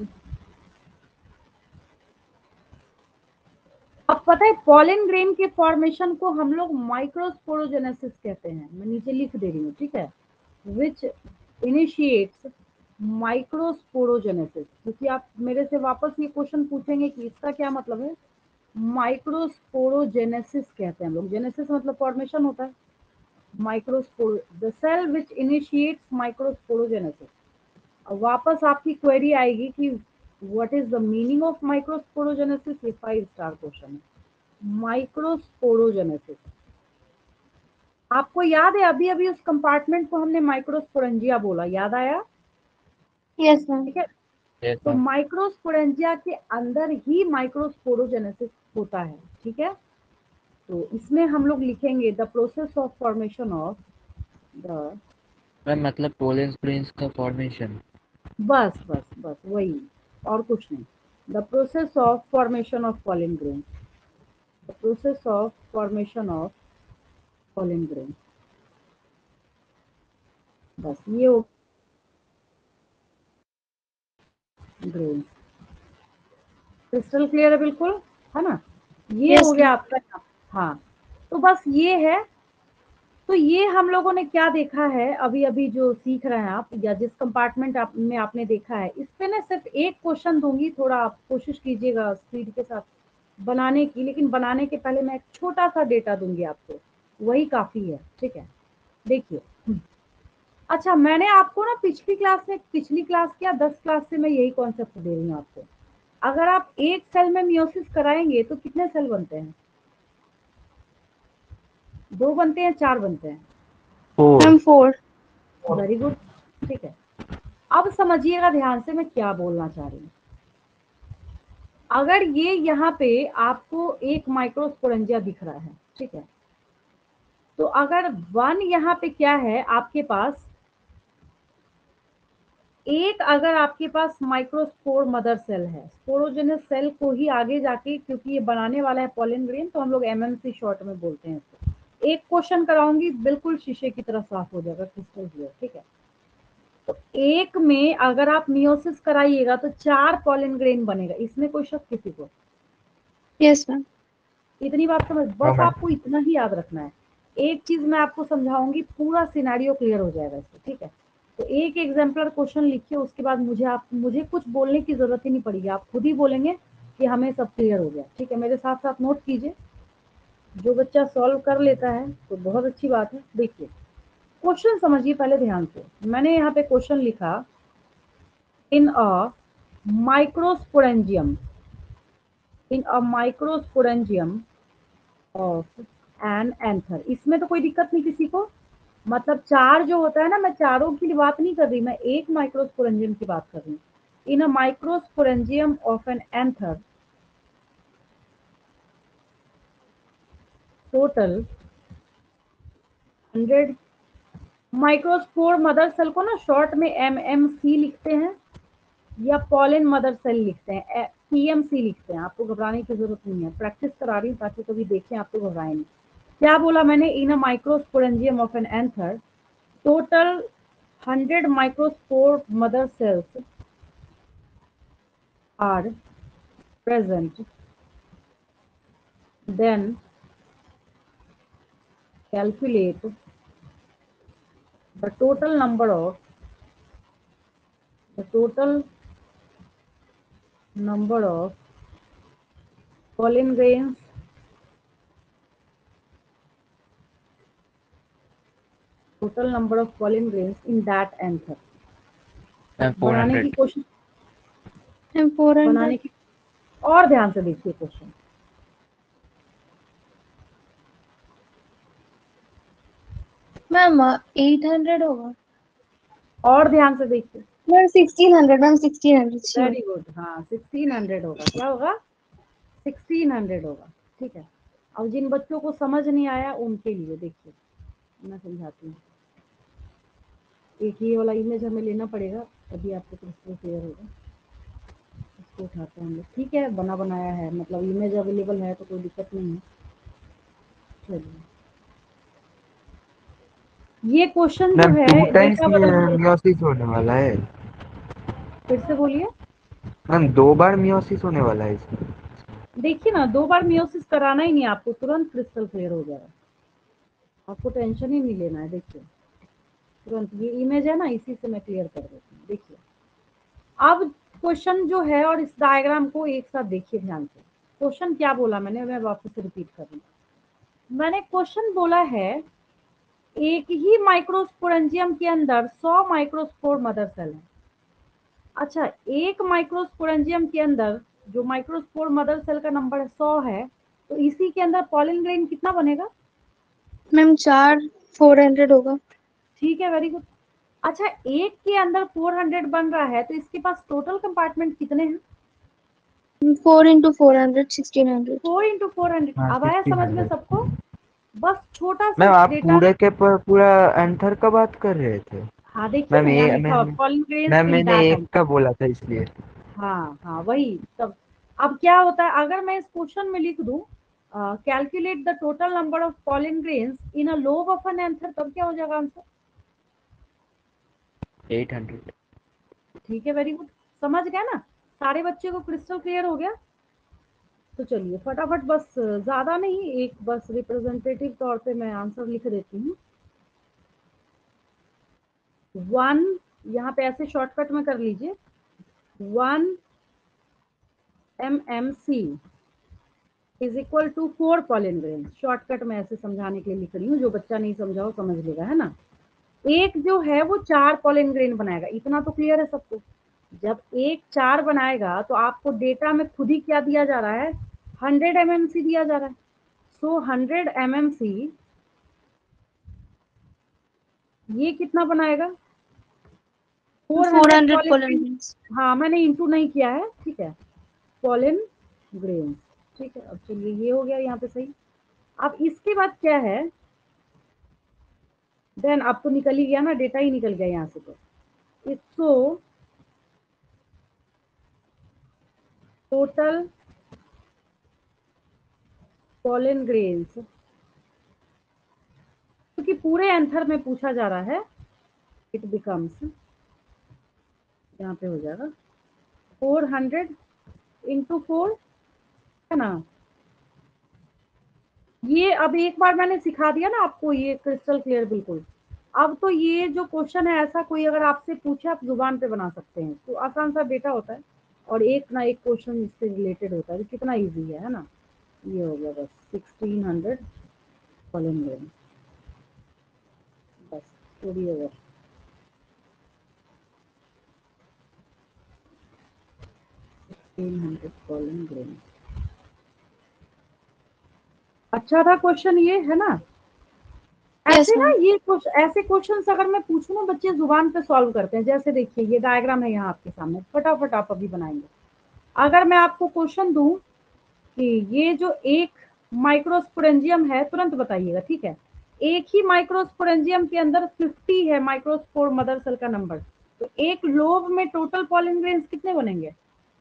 अब पता है पॉलन ग्रेन के फॉर्मेशन को हम लोग माइक्रोस्पोरोजेनेसिस कहते हैं, मैं नीचे लिख दे रही हूँ, ठीक है, विच इनिशिएट्स माइक्रोस्पोरोजेनेसिस। क्योंकि आप मेरे से वापस ये क्वेश्चन पूछेंगे कि इसका क्या मतलब है, माइक्रोस्पोरोजेनेसिस कहते हैं हम लोग, जेनेसिस मतलब फॉर्मेशन होता है, माइक्रोस्पोरो the cell which initiates microsporogenesis. वापस आपकी क्वेरी आएगी कि what is the meaning of microsporogenesis, ये 5 स्टार क्वेश्चन है। माइक्रोस्पोरोजेनेसिस आपको याद है, अभी अभी उस कंपार्टमेंट को हमने माइक्रोस्पोरेंजिया बोला, याद आया? Yes ma'am. ठीक है, यस तो मैम। माइक्रोस्पोरेंजिया के अंदर ही माइक्रोस्पोरोजेनेसिस होता है, ठीक है। तो इसमें हम लोग लिखेंगे the process of formation of the, ma'am मतलब पोलन ग्रेन्स का फॉर्मेशन। बस बस बस वही, और कुछ नहीं। The process of formation of pollen grain, the process of formation of pollen grain, बस ये हो ग्रेन। क्रिस्टल क्लियर है बिल्कुल, है ना? ये यस हो गया आपका। हाँ, तो बस ये है। तो ये हम लोगों ने क्या देखा है अभी अभी जो सीख रहे हैं आप, या जिस कंपार्टमेंट में आपने देखा है, इस पे ना सिर्फ एक क्वेश्चन दूंगी, थोड़ा आप कोशिश कीजिएगा स्पीड के साथ बनाने की, लेकिन बनाने के पहले मैं एक छोटा सा डेटा दूंगी आपको, वही काफी है, ठीक है। देखिए, अच्छा मैंने आपको ना पिछली क्लास क्या 10 क्लास से मैं यही कॉन्सेप्ट दे रही हूँ आपको। अगर आप एक सेल में मियोसिस कराएंगे तो कितने सेल बनते हैं? 2 बनते हैं, 4 बनते हैं? मैम 4। वेरी गुड, ठीक है। अब समझिएगा ध्यान से मैं क्या बोलना चाह रही हूँ। अगर ये यहाँ पे आपको एक माइक्रोस्पोरेंजिया दिख रहा है, ठीक है, तो अगर 1 यहाँ पे क्या है आपके पास, एक अगर आपके पास माइक्रोस्पोर मदर सेल है, स्पोरोजेनस सेल को ही आगे जाके, क्योंकि ये बनाने वाला है पॉलन ग्रेन, तो हम लोग एमएमसी शॉर्ट में बोलते हैं इसको। एक क्वेश्चन कराऊंगी, बिल्कुल शीशे की तरह साफ हो जाएगा, क्रिस्टल क्लियर, ठीक है। तो एक में अगर आप मियोसिस कराइएगा तो 4 पॉलन ग्रेन बनेगा, इसमें कोई शक किसी को? Yes ma'am. इतनी बात समझ, बस आपको इतना ही याद रखना है। एक चीज मैं आपको समझाऊंगी, पूरा सिनेरियो क्लियर हो जाएगा इससे, ठीक है। तो एक एग्जाम्पलर क्वेश्चन लिखिए, उसके बाद मुझे कुछ बोलने की जरूरत ही नहीं पड़ेगी, आप खुद ही बोलेंगे कि हमें सब क्लियर हो गया, ठीक है। मेरे साथ साथ नोट कीजिए, जो बच्चा सॉल्व कर लेता है तो बहुत अच्छी बात है। देखिए क्वेश्चन समझिए पहले ध्यान से, मैंने यहाँ पे क्वेश्चन लिखा, in a microsporangium, in a microsporangium of an anther, इसमें तो कोई दिक्कत नहीं किसी को, मतलब 4 जो होता है ना, मैं चारों की बात नहीं कर रही, मैं एक माइक्रोस्पोरेंजियम की बात कर रही हूँ। In a microsporangium of an anther, total 100 microspore mother cell को ना शॉर्ट में एमएमसी लिखते हैं, या पॉलन मदर सेल लिखते हैं, पीएमसी लिखते हैं। आपको घबराने की जरूरत नहीं है, प्रैक्टिस करा रही हूँ ताकि कभी देखें आप तो घबराए नहीं। क्या बोला मैंने? In a microsporangium of an anther, total 100 microspore mother cells are present, then calculate the total number of the total number of pollen grains, total number of pollen grains in that anther। Ma'am बनाने की 400। कोशिश, ma'am 400। बनाने की, और ध्यान से देखिए question, ma'am 800 होगा। और ध्यान से देखिए। Ma'am 1600, ma'am 1600 sure. Very good, हाँ 1600 होगा। क्या होगा? 1600 होगा। ठीक है। अब जिन बच्चों को समझ नहीं आया उनके लिए देखिए मैं समझाती हूँ। एक ये वाला इमेज हमें लेना पड़ेगा, तभी आपको क्रिस्टल क्लियर होगा। इसको उठाते हैं हम लोग। ठीक है, बना बनाया है, मतलब इमेज अवेलेबल है तो कोई दिक्कत नहीं है। चलिए, ये क्वेश्चन जो मैम है 2 टाइम्स डेटा बदल। मियोसिस होने वाला है। फिर से बोलिए। मैम 2 बार मियोसिस होने वाला है इसमें। देखिए ना, 2 बार मियोसिस कराना ही नहीं आपको, तुरंत क्रिस्टल क्लियर हो जाएगा। आपको टेंशन ही नहीं लेना है। देखिए तुरंत, ये इमेज है ना, इसी से मैं क्लियर कर देती हूँ। देखिए अब क्वेश्चन जो है, और इस डायग्राम को एक साथ देखिए ध्यान से। क्वेश्चन क्या बोला मैंने, मैं वापस रिपीट कर रही हूँ। मैंने क्वेश्चन बोला है एक ही माइक्रोस्पोरेंजियम के अंदर 100 माइक्रोस्पोर मदर सेल है। अच्छा, एक माइक्रोस्पोरेंजियम के अंदर जो माइक्रोस्पोर मदर सेल का नंबर 100 है, तो इसी के अंदर पॉलन ग्रेन कितना बनेगा? मैम 400 होगा। ठीक है, वेरी गुड। अच्छा, एक के अंदर 400 बन रहा है, तो इसके पास टोटल कंपार्टमेंट कितने हैं? 4 into 400 1600। 4 इंटू 400। हाँ अब आया समझ में 1600। सबको? बस छोटा सा मैम आप डेटा। पूरे के पूरा एंथर का बात कर रहे थे। हाँ देखिए मैम ना, यहाँ ये लिखा हुआ ma'am pollen grains ma'am in मैंने दैट एक एंड। का बोला था इसलिए। हाँ हाँ, वही तब। अब क्या होता है अगर मैं इस क्वेश्चन में लिख दूं calculate the total number of pollen grains in a lobe of an anther, तब क्या हो जाएगा आंसर? 800। ठीक है, वेरी गुड। समझ गया ना? सारे बच्चे को क्रिस्टल क्लियर हो गया? तो चलिए फटाफट, बस ज्यादा नहीं, एक बस रिप्रेजेंटेटिव तौर पे मैं आंसर लिख देती हूँ। 1, यहाँ पे ऐसे शॉर्टकट में कर लीजिए। 1 mmc is equal to 4 pollen grain. Shortcut में ऐसे समझाने के लिए लिख रही हूँ, जो बच्चा नहीं समझा वो समझ लेगा, है ना। एक जो है वो 4 पॉलन ग्रेन बनाएगा, इतना तो क्लियर है सबको। जब एक 4 बनाएगा तो आपको डेटा में खुद ही क्या दिया जा रहा है? 100 mmc दिया जा रहा है। सो 100 mmc ये कितना बनाएगा? 400 400 पॉलन pollen ग्रेन। grains। हाँ, मैंने इंटू नहीं किया है, ठीक है। पॉलन ग्रेन, ठीक है। अब चलिए, ये हो गया यहाँ पे सही। अब इसके बाद क्या है? देन अब तो निकल ही गया ना, डेटा ही निकल गया यहाँ से। तो इसको टोटल पॉलन ग्रेन्स, क्योंकि पूरे एंथर में पूछा जा रहा है, इट बिकम्स, यहाँ पे हो जाएगा 400 इंटू 4, है ना। ये अब एक बार मैंने सिखा दिया ना आपको, ये क्रिस्टल क्लियर बिल्कुल। अब तो ये जो क्वेश्चन है, ऐसा कोई अगर आपसे पूछे आप जुबान पे बना सकते हैं, तो आसान सा डेटा होता है, और एक ना एक क्वेश्चन इससे रिलेटेड होता है, तो कितना इजी है ना। ये हो गया बस 1600 कॉलम ग्रेन, बस थोड़ी ओवर। कॉलम ग्रेन, अच्छा था क्वेश्चन ये, है ना। यस ऐसे ना मैम। ये कुछ ऐसे क्वेश्चंस अगर मैं पूछूं ना, बच्चे जुबान पे सॉल्व करते हैं। जैसे देखिए ये डायग्राम है यहाँ आपके सामने, फटाफट आप अभी बनाएंगे। अगर मैं आपको क्वेश्चन दूं कि ये जो एक माइक्रोस्पोरेंजियम है, तुरंत बताइएगा, ठीक है। एक ही माइक्रोस्पोरेंजियम के अंदर 50 है माइक्रोस्पोर मदर सेल का नंबर, तो एक लोब में टोटल पॉलन ग्रेन्स कितने बनेंगे?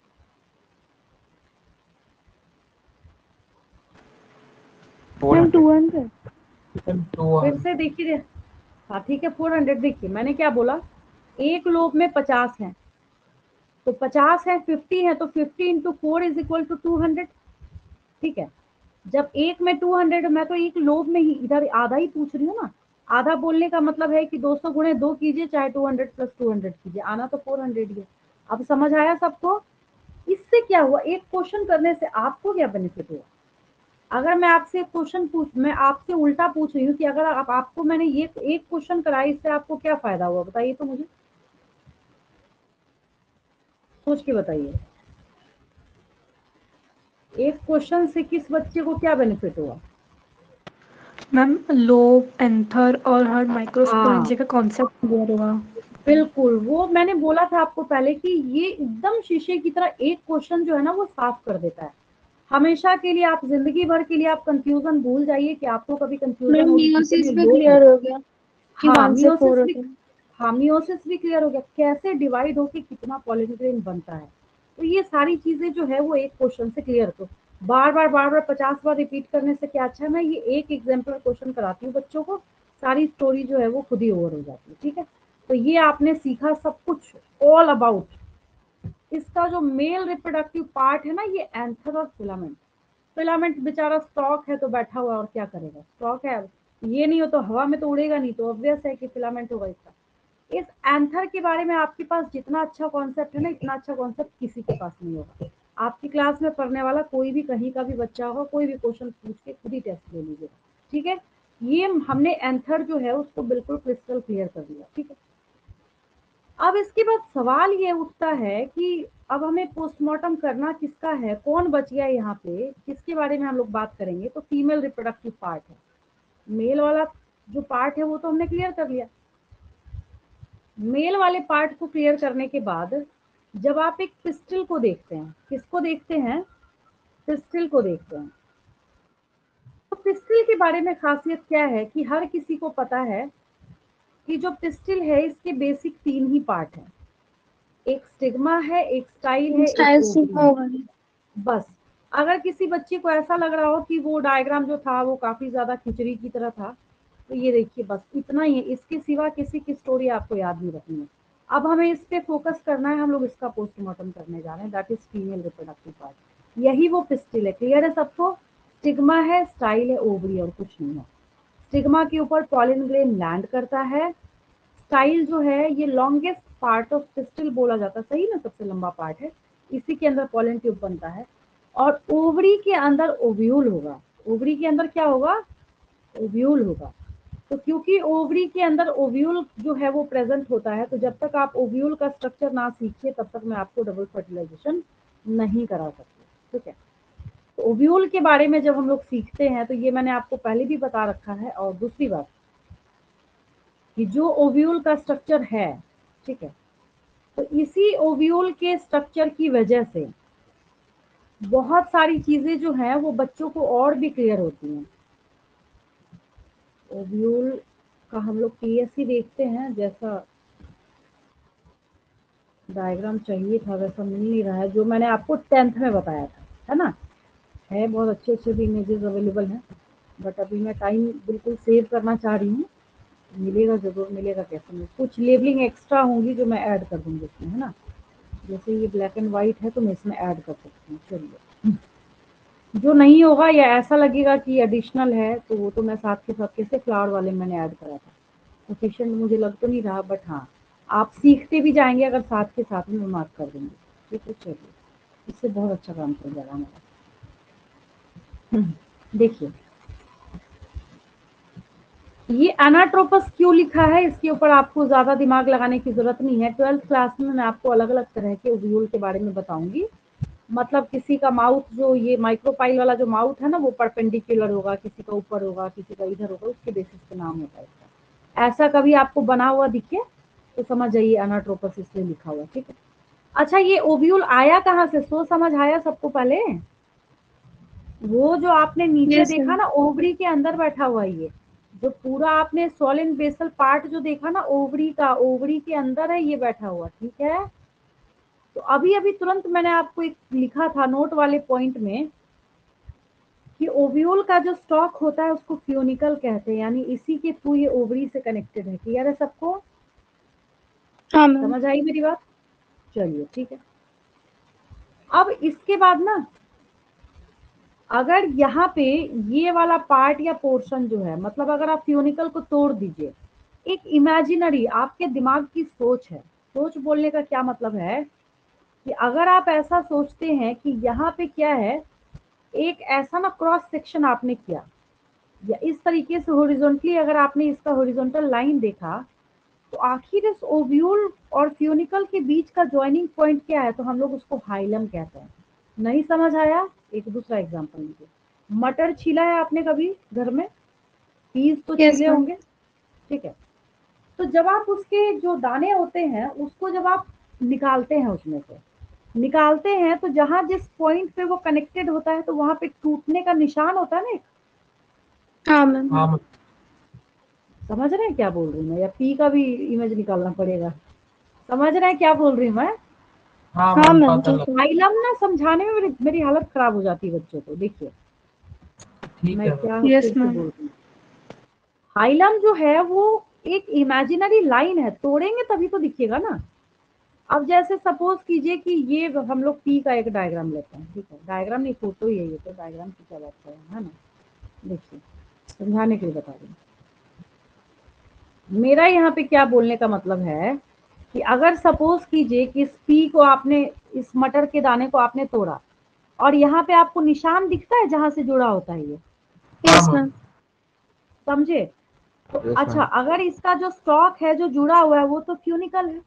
मैम 400। 200। फिर से देखिए। हाँ ठीक है, 400। देखिए मैंने क्या बोला, एक लोब में 50 है, तो 50 है, 50 है, तो 50 इंटू 4 इज इक्वल टू 200। ठीक है। जब एक में 200, मैं तो एक लोब में ही इधर आधा ही पूछ रही हूँ ना। आधा बोलने का मतलब है कि 200 गुणे 2 कीजिए, चाहे 200 प्लस 200 कीजिए, आना तो 400 ही है। अब समझ आया सबको? इससे क्या हुआ, एक क्वेश्चन करने से आपको क्या बेनिफिट हुआ? अगर मैं आपसे क्वेश्चन मैं आपसे उल्टा पूछ रही हूँ कि अगर आपको मैंने ये एक क्वेश्चन कराया, इससे आपको क्या फायदा हुआ, बताइए तो मुझे, सोच के बताइए। एक क्वेश्चन से किस बच्चे को क्या बेनिफिट हुआ? मैम लोब, एंथर और हर माइक्रोस्पोरेंजिया हाँ का कॉन्सेप्ट क्लियर हुआ। बिल्कुल, वो मैंने बोला था आपको पहले कि ये एकदम शीशे की तरह एक क्वेश्चन जो है ना वो साफ कर देता है हमेशा के लिए। आप जिंदगी भर के लिए आप कंफ्यूजन भूल जाइए कि आपको कभी कंफ्यूजन मैम होगी मियोसिस कितने भी लोग क्लियर होते हो हैं। गया कि हाँ 1 से 4 मियोसिस भी, होते हैं। हाँ मियोसिस भी क्लियर हो गया, कैसे डिवाइड होके कितना पॉलिन ग्रेन बनता है। तो ये सारी चीजें जो है वो एक क्वेश्चन से क्लियर। तो बार बार 50 बार रिपीट करने से क्या अच्छा है, मैं ये एक एग्जाम्पल क्वेश्चन कराती हूँ बच्चों को, सारी स्टोरी जो है वो खुद ही ओवर हो जाती है। ठीक है, तो ये आपने सीखा सब कुछ ऑल अबाउट। इसका जो मेल रिप्रोडक्टिव पार्ट है ना ये एंथर और फिलामेंट। फिलामेंट बेचारा स्टॉक है तो बैठा हुआ और क्या करेगा, स्टॉक है, ये नहीं हो तो हवा में तो उड़ेगा नहीं, तो ऑब्वियस है कि फिलामेंट होगा इसका। इस एंथर के बारे में आपके पास जितना अच्छा कॉन्सेप्ट है ना, इतना अच्छा कॉन्सेप्ट किसी के पास नहीं होगा। आपकी क्लास में पढ़ने वाला कोई भी कहीं का भी बच्चा होगा, कोई भी क्वेश्चन पूछ के खुद ही टेस्ट ले लीजिएगा। ठीक है, ये हमने एंथर जो है उसको बिल्कुल क्रिस्टल क्लियर कर दिया। ठीक है, अब इसके बाद सवाल ये उठता है कि अब हमें पोस्टमार्टम करना किसका है, कौन बच गया यहाँ पे, किसके बारे में हम लोग बात करेंगे। तो फीमेल रिप्रोडक्टिव पार्ट है, मेल वाला जो पार्ट है वो तो हमने क्लियर कर लिया। मेल वाले पार्ट को क्लियर करने के बाद जब आप एक पिस्टल को देखते हैं, किसको देखते हैं, पिस्टल को देखते हैं, तो पिस्टल के बारे में खासियत क्या है कि हर किसी को पता है कि जो पिस्टल है इसके बेसिक 3 ही पार्ट हैं, एक स्टिग्मा है, एक स्टाइल है, एक स्टाइल से ओवरी है। होगा। बस अगर किसी बच्चे को ऐसा लग रहा हो कि वो डायग्राम जो था वो काफी ज्यादा खिचड़ी की तरह था, तो ये देखिए बस इतना ही है, इसके सिवा किसी की स्टोरी आपको याद नहीं रखनी है। अब हमें इस पे फोकस करना है, हम लोग इसका पोस्टमार्टम करने जा रहे हैं, that is female reproductive part. यही वो पिस्टिल है, क्लियर है सबको। स्टिग्मा है, स्टाइल है, ओवरी, और कुछ नहीं है। स्टिग्मा के ऊपर पॉलिन ग्रेन लैंड करता है। स्टाइल जो है ये लॉन्गेस्ट पार्ट ऑफ पिस्टिल बोला जाता है, सही ना, सबसे लंबा पार्ट है, इसी के अंदर पॉलन ट्यूब बनता है। और ओवरी के अंदर ओव्यूल होगा। ओवरी के अंदर क्या होगा, ओव्यूल होगा। तो क्योंकि ओवरी के अंदर ओव्यूल जो है वो प्रेजेंट होता है, तो जब तक आप ओव्यूल का स्ट्रक्चर ना सीखिए तब तक मैं आपको डबल फर्टिलाइजेशन नहीं करा सकती। ठीक है, तो ओव्यूल के बारे में जब हम लोग सीखते हैं तो ये मैंने आपको पहले भी बता रखा है। और दूसरी बात कि जो ओव्यूल का स्ट्रक्चर है, ठीक है, तो इसी ओव्यूल के स्ट्रक्चर की वजह से बहुत सारी चीजें जो हैं वो बच्चों को और भी क्लियर होती हैं। ओव्यूल का हम लोग पीएससी देखते हैं, जैसा डायग्राम चाहिए था वैसा मिल नहीं रहा है, जो मैंने आपको 10th में बताया था, है ना। है बहुत अच्छे अच्छे भी इमेजेस अवेलेबल हैं, बट अभी मैं टाइम बिल्कुल सेव करना चाह रही हूँ। मिलेगा जरूर, मिलेगा कैसे नहीं, कुछ लेबलिंग एक्स्ट्रा होंगी जो मैं ऐड कर दूंगी इसमें, है ना। जैसे ये ब्लैक एंड व्हाइट है तो मैं इसमें ऐड कर सकती हूँ। चलिए, जो नहीं होगा या ऐसा लगेगा कि एडिशनल है तो वो तो मैं साथ के साथ, कैसे फ्लावर वाले मैंने ऐड करा था, सफिशिएंट मुझे लग तो नहीं रहा, बट हाँ आप सीखते भी जाएंगे अगर साथ के साथ में मैं मार्क कर दूंगी। ठीक है, चलिए, इससे बहुत अच्छा काम कर जाएगा हमारा। देखिए ये एनाट्रोपस क्यों लिखा है, इसके ऊपर आपको ज्यादा दिमाग लगाने की जरूरत नहीं है। 12th क्लास में मैं आपको अलग अलग तरह के ओव्यूल के बारे में बताऊंगी। मतलब किसी का माउथ, जो ये माइक्रोपाइल वाला जो माउथ है ना वो परपेंडिकुलर होगा, किसी का ऊपर होगा, किसी का इधर होगा, उसके बेसिस पे नाम होता है इसका। ऐसा कभी आपको बना हुआ दिखे तो समझ जाइए एनाट्रोपस इसलिए लिखा हुआ। ठीक है, अच्छा ये ओव्यूल आया कहाँ से, सो समझ आया सबको पहले। वो जो आपने नीचे यस देखा मैम। ना ओवरी के अंदर बैठा हुआ, ये जो पूरा आपने सोलिन बेसल पार्ट जो देखा ना ओवरी का, ओवरी के अंदर है ये बैठा हुआ। ठीक है, तो अभी अभी तुरंत मैंने आपको एक लिखा था नोट वाले पॉइंट में कि ओव्यूल का जो स्टॉक होता है उसको फ्यूनिकल कहते हैं, यानी इसी के थ्रू ये ओवरी से कनेक्टेड है। क्लियर है सबको, हाँ मैम। समझ आई मेरी बात। चलिए ठीक है, अब इसके बाद ना अगर यहाँ पे ये वाला पार्ट या पोर्शन जो है, मतलब अगर आप फ्यूनिकल को तोड़ दीजिए, एक इमेजिनरी आपके दिमाग की सोच है, सोच बोलने का क्या मतलब है कि अगर आप ऐसा सोचते हैं कि यहाँ पे क्या है, एक ऐसा ना क्रॉस सेक्शन आपने किया, या इस तरीके से हॉरिजॉन्टली अगर आपने इसका हॉरिजॉन्टल लाइन देखा, तो आखिर इस ओव्यूल और फ्यूनिकल के बीच का ज्वाइनिंग पॉइंट क्या है, तो हम लोग उसको हाइलम कहते हैं। नहीं समझ आया, एक दूसरा एग्जांपल लीजिए। मटर छीला है आपने कभी घर में, पीस तो Yes, छीले ma'am. होंगे, ठीक है। तो जब आप उसके जो दाने होते हैं उसको जब आप निकालते हैं, उसमें से निकालते हैं, तो जहां जिस पॉइंट पे वो कनेक्टेड होता है तो वहां पे टूटने का निशान होता है ना एक। हाँ मैम. हाँ मैम। समझ रहे हैं क्या बोल रही हूँ मैं, या पी का भी इमेज निकालना पड़ेगा? समझ रहे हैं क्या बोल रही हूँ मैं? हाँ हाँ मैम मैम, पता ठीक लगा। है. हाइलम ना समझाने में मेरी हालत खराब हो जाती है बच्चों को। देखिए ठीक मैं है मैम। क्या Yes, फिर से ma'am. बोल रही हूँ, हाइलम जो है वो एक इमेजिनरी लाइन है, तोड़ेंगे तभी तो दिखेगा ना। अब जैसे सपोज कीजिए कि ये हम लोग पी का एक डायग्राम लेते हैं, ठीक है, डायग्राम नहीं फोटो ही है ये, तो डायग्राम की क्या बात कर रहे हैं, है ना। देखिए समझाने के लिए बता रही हूँ, मेरा यहाँ पे क्या बोलने का मतलब है कि अगर सपोज कीजिए कि इस पी को आपने, इस मटर के दाने को आपने तोड़ा और यहाँ पे आपको निशान दिखता है जहां से जुड़ा होता है ये, हाँ Yes, मैम। मैम. समझे? तो Yes, अच्छा, ma'am. अगर इसका जो स्टॉक है जो जुड़ा हुआ है वो तो फ्यूनिकल है,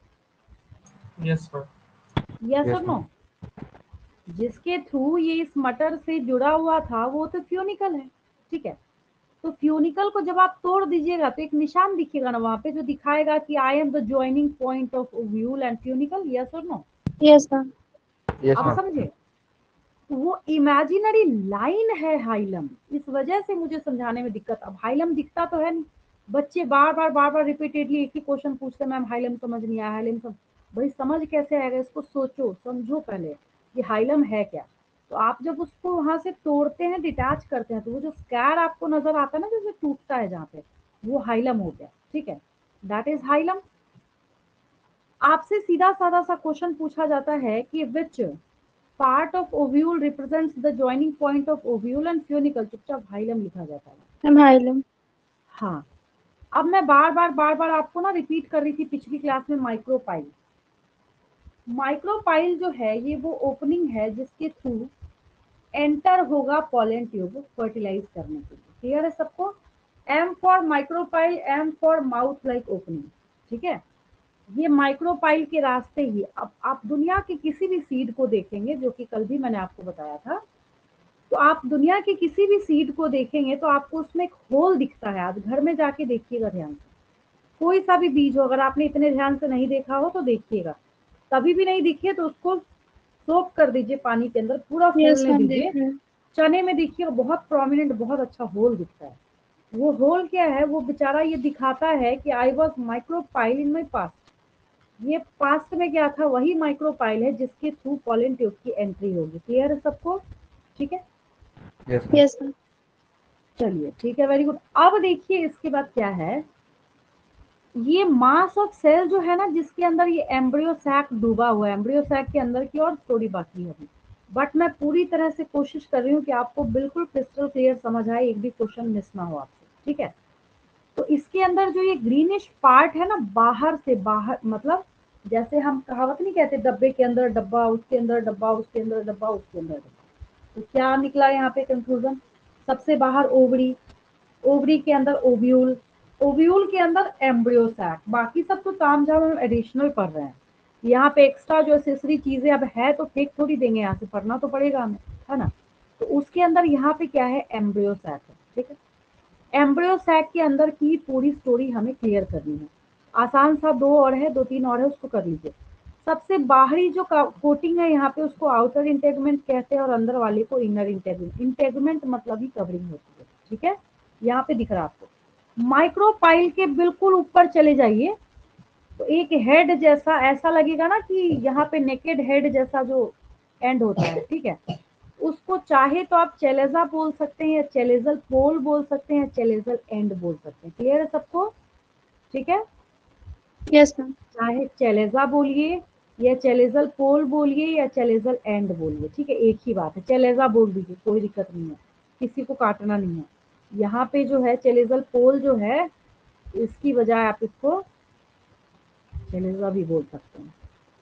यस मैम। यस Yes, और नो? ma'am. जिसके थ्रू ये इस मटर से जुड़ा हुआ था वो तो फ्यूनिकल है, ठीक है। तो फ्यूनिकल को जब आप तोड़ दीजिएगा तो एक निशान दिखेगा ना वहां पे, जो दिखाएगा कि I am the joining point of ovule and funicle, yes और नो? Yes, ma'am. Yes, अब ma'am. समझे? वो इमेजिनरी लाइन है हाइलम, इस वजह से मुझे समझाने में दिक्कत। अब हाइलम दिखता तो है नहीं, बच्चे बार बार रिपीटेडली एक ही क्वेश्चन पूछते हैं, मैम हाइलम समझ नहीं आया, हाइलम समझ। भाई समझ कैसे आएगा, इसको सोचो समझो पहले कि हाइलम है क्या। तो आप जब उसको वहां से तोड़ते हैं, डिटैच करते हैं, तो वो जो स्कैर आपको नजर आता है ना, जैसे टूटता है जहाँ पे, वो हाइलम हो गया, ठीक है, दैट इज हाइलम। आपसे सीधा साधा सा क्वेश्चन पूछा जाता है कि which part of ovule represents the joining point of ovule and funicle, चुपचाप हाइलम लिखा जाता है। Ma'am hilum. हाँ, अब मैं बार बार आपको ना रिपीट कर रही थी पिछली क्लास में, माइक्रोपाइल। माइक्रोपाइल जो है ये वो ओपनिंग है जिसके थ्रू एंटर होगा पॉलन ट्यूब फर्टिलाइज करने के लिए। क्लियर है सबको? M for micropyle, M for mouth like opening, ठीक है। ये माइक्रोपाइल के रास्ते ही, अब आप दुनिया के किसी भी सीड को देखेंगे, जो कि कल भी मैंने आपको बताया था, तो आप दुनिया के किसी भी सीड को देखेंगे तो आपको उसमें एक होल दिखता है। आज घर में जाके देखिएगा ध्यान से, कोई सा भी बीज हो, अगर आपने इतने ध्यान से नहीं देखा हो तो देखिएगा, कभी भी नहीं दिखे तो उसको सोक कर दीजिए पानी के अंदर, पूरा Yes, फूलने मैम, दीजिए। देख रहे हैं. चने में देखिए बहुत प्रोमिनेंट, बहुत अच्छा होल दिखता है। वो होल क्या है? वो बेचारा ये दिखाता है कि I was micropyle in my past. ये पास्ट में क्या था, वही माइक्रोपाइल है जिसके थ्रू पॉलन ट्यूब की एंट्री होगी। क्लियर है सबको? ठीक है, Yes, ma'am. Yes, ma'am. चलिए ठीक है, वेरी गुड। अब देखिए इसके बाद क्या है, ये मास ऑफ सेल जो है ना, जिसके अंदर ये एम्ब्रियो सैक डूबा हुआ है, एम्ब्रियो सैक के अंदर की और थोड़ी बाकी है अभी, बट मैं पूरी तरह से कोशिश कर रही हूँ कि आपको बिल्कुल क्रिस्टल क्लियर समझ आए, एक भी क्वेश्चन मिस ना हो आपसे, ठीक है। तो इसके अंदर जो ये ग्रीनिश पार्ट है ना, बाहर से बाहर, मतलब जैसे हम कहावत नहीं कहते, डब्बे के अंदर डब्बा, उसके अंदर डब्बा, उसके अंदर डब्बा, उसके अंदर डब्बा। तो क्या निकला यहाँ पे कंक्लूजन? सबसे बाहर ओवरी, ओवरी के अंदर ओव्यूल, ओव्यूल के अंदर एम्ब्रियो सैक। बाकी सब तो तामझाम हम एडिशनल पढ़ रहे हैं, यहाँ पे एक्स्ट्रा जो एसेसरी चीजें अब है तो फेक थोड़ी देंगे, यहाँ से पढ़ना तो पड़ेगा हमें, है ना। तो उसके अंदर यहाँ पे क्या है, एम्ब्रियो सैक है, ठीक है। एम्ब्रियो सैक के अंदर की पूरी स्टोरी हमें क्लियर करनी है। आसान सा, दो और है, दो तीन और है, उसको कर लीजिए। सबसे बाहरी जो कोटिंग है यहाँ पे उसको आउटर इंटेगमेंट कहते हैं और अंदर वाले को इनर इंटेगमेंट। इंटेगमेंट मतलब ही कवरिंग होती है, ठीक है। यहाँ पे दिख रहा है आपको। माइक्रोपाइल के बिल्कुल ऊपर चले जाइए तो एक हेड जैसा ऐसा लगेगा ना कि यहाँ पे नेकेड हेड जैसा जो एंड होता है, ठीक है। उसको चाहे तो आप चेलेजा बोल सकते हैं, या चेलेजल पोल बोल सकते हैं, चेलेजल एंड बोल सकते हैं। क्लियर है सबको? ठीक है, Yes, मैम. चाहे चेलेजा बोलिए या चेलेजल पोल बोलिए या चेलेजल एंड बोलिए, ठीक है, एक ही बात है। चेलेजा बोल दीजिए, कोई दिक्कत नहीं है, किसी को काटना नहीं है। यहाँ पे जो है चेलेजल पोल जो है, इसकी बजाय आप इसको चेलेजा भी बोल सकते हैं।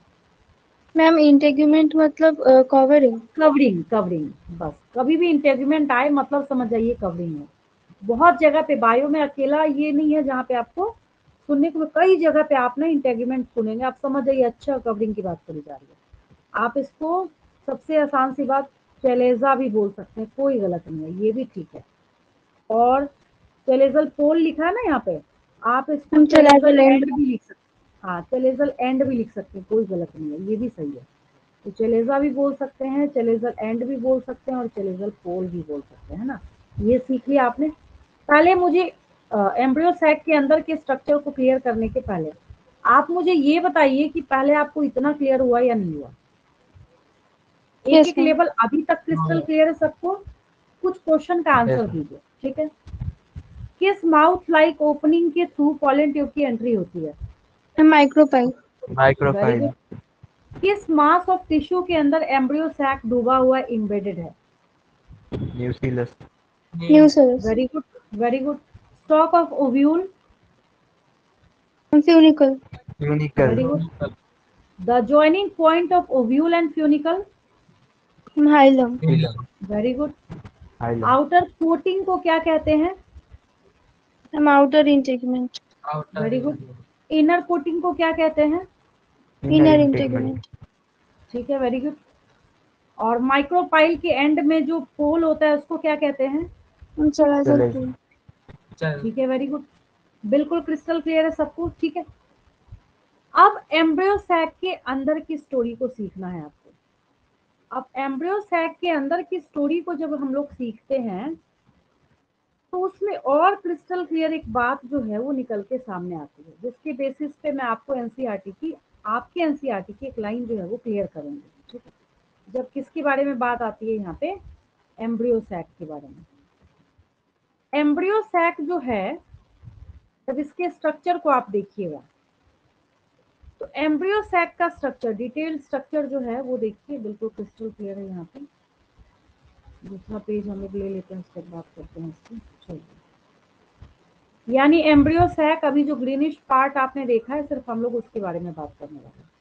मैम इंटेगुमेंट मतलब कवरिंग. कवरिंग, कवरिंग, बस कभी भी इंटेगमेंट आए मतलब समझ जाइए कवरिंग है। बहुत जगह पे बायो में अकेला ये नहीं है जहाँ पे आपको सुनने को, कई जगह पे आप ना इंटेगमेंट सुनेंगे, आप समझ जाइए अच्छा कवरिंग की बात करी जा रही है। आप इसको सबसे आसान सी बात चलेजा भी बोल सकते हैं, कोई गलत नहीं है, ये भी ठीक है। और चेलेजल पोल लिखा है ना यहाँ पे, आप इसको हम चेलेजल चेलेजल एंड भी लिख सकते। हाँ, चेलेजल एंड भी लिख सकते हैं, कोई गलत नहीं है, ये भी सही है। तो चेलेजा भी बोल सकते हैं, चेलेजल एंड भी बोल सकते हैं और चेलेजल पोल भी बोल सकते हैं ना। ये सीख लिया आपने। पहले मुझे एम्ब्रियो सैक के अंदर के स्ट्रक्चर को क्लियर करने के पहले आप मुझे ये बताइए कि पहले आपको इतना क्लियर हुआ या नहीं हुआ। एक Yes, एक ma'am. लेवल अभी तक क्रिस्टल क्लियर है सबको। कुछ क्वेश्चन का आंसर Yes, ma'am. दीजिए, ठीक है। किस माउथ लाइक ओपनिंग के थ्रू पॉलन ट्यूब की एंट्री होती है? Micropyle. Very Microfile. गुड। किस मास ऑफ टिश्यू के अंदर एम्ब्रियो सैक डूबा हुआ एम्बेडेड है? Nucleus. Nucellus. Very good, very good. Stalk of ovule? Funicle. Unical. Very good. The joining point of ovule and funicle? Hilum. Hilum. Very good. Hilum. Outer coating को क्या कहते हैं? Outer integument. Very good. Inner coating को क्या कहते हैं? Inner integument. integument. ठीक है, वेरी गुड। और माइक्रोपाइल के एंड में जो पोल होता है उसको क्या कहते हैं? Chalaza Chalaza. pool. ठीक है, वेरी गुड। बिल्कुल क्रिस्टल क्लियर है सबको, ठीक है। अब एम्ब्रियो सैक के अंदर की स्टोरी को सीखना है आपको। अब एम्ब्रियो सैक के अंदर की स्टोरी को जब हम लोग सीखते हैं तो उसमें और क्रिस्टल क्लियर एक बात जो है वो निकल के सामने आती है, जिसके बेसिस पे मैं आपको एनसीईआरटी की, आपके एनसीईआरटी की एक लाइन जो है वो क्लियर करूंगी, ठीक है। जब किसके बारे में बात आती है यहाँ पे? एम्ब्रियो सैक के बारे में। एम्ब्रियो सैक जो है, जब इसके स्ट्रक्चर को आप देखिएगा तो एम्ब्रियो सैक का स्ट्रक्चर, डिटेल्ड स्ट्रक्चर जो है वो देखिए, बिल्कुल क्रिस्टल क्लियर है। यहाँ पे दूसरा पेज हम लोग ले लेते हैं, उसके बाद बात करते हैं इसकी। चलिए, यानी एम्ब्रियो सैक, अभी जो ग्रीनिश पार्ट आपने देखा है सिर्फ हम लोग उसके बारे में बात करने वाले हैं।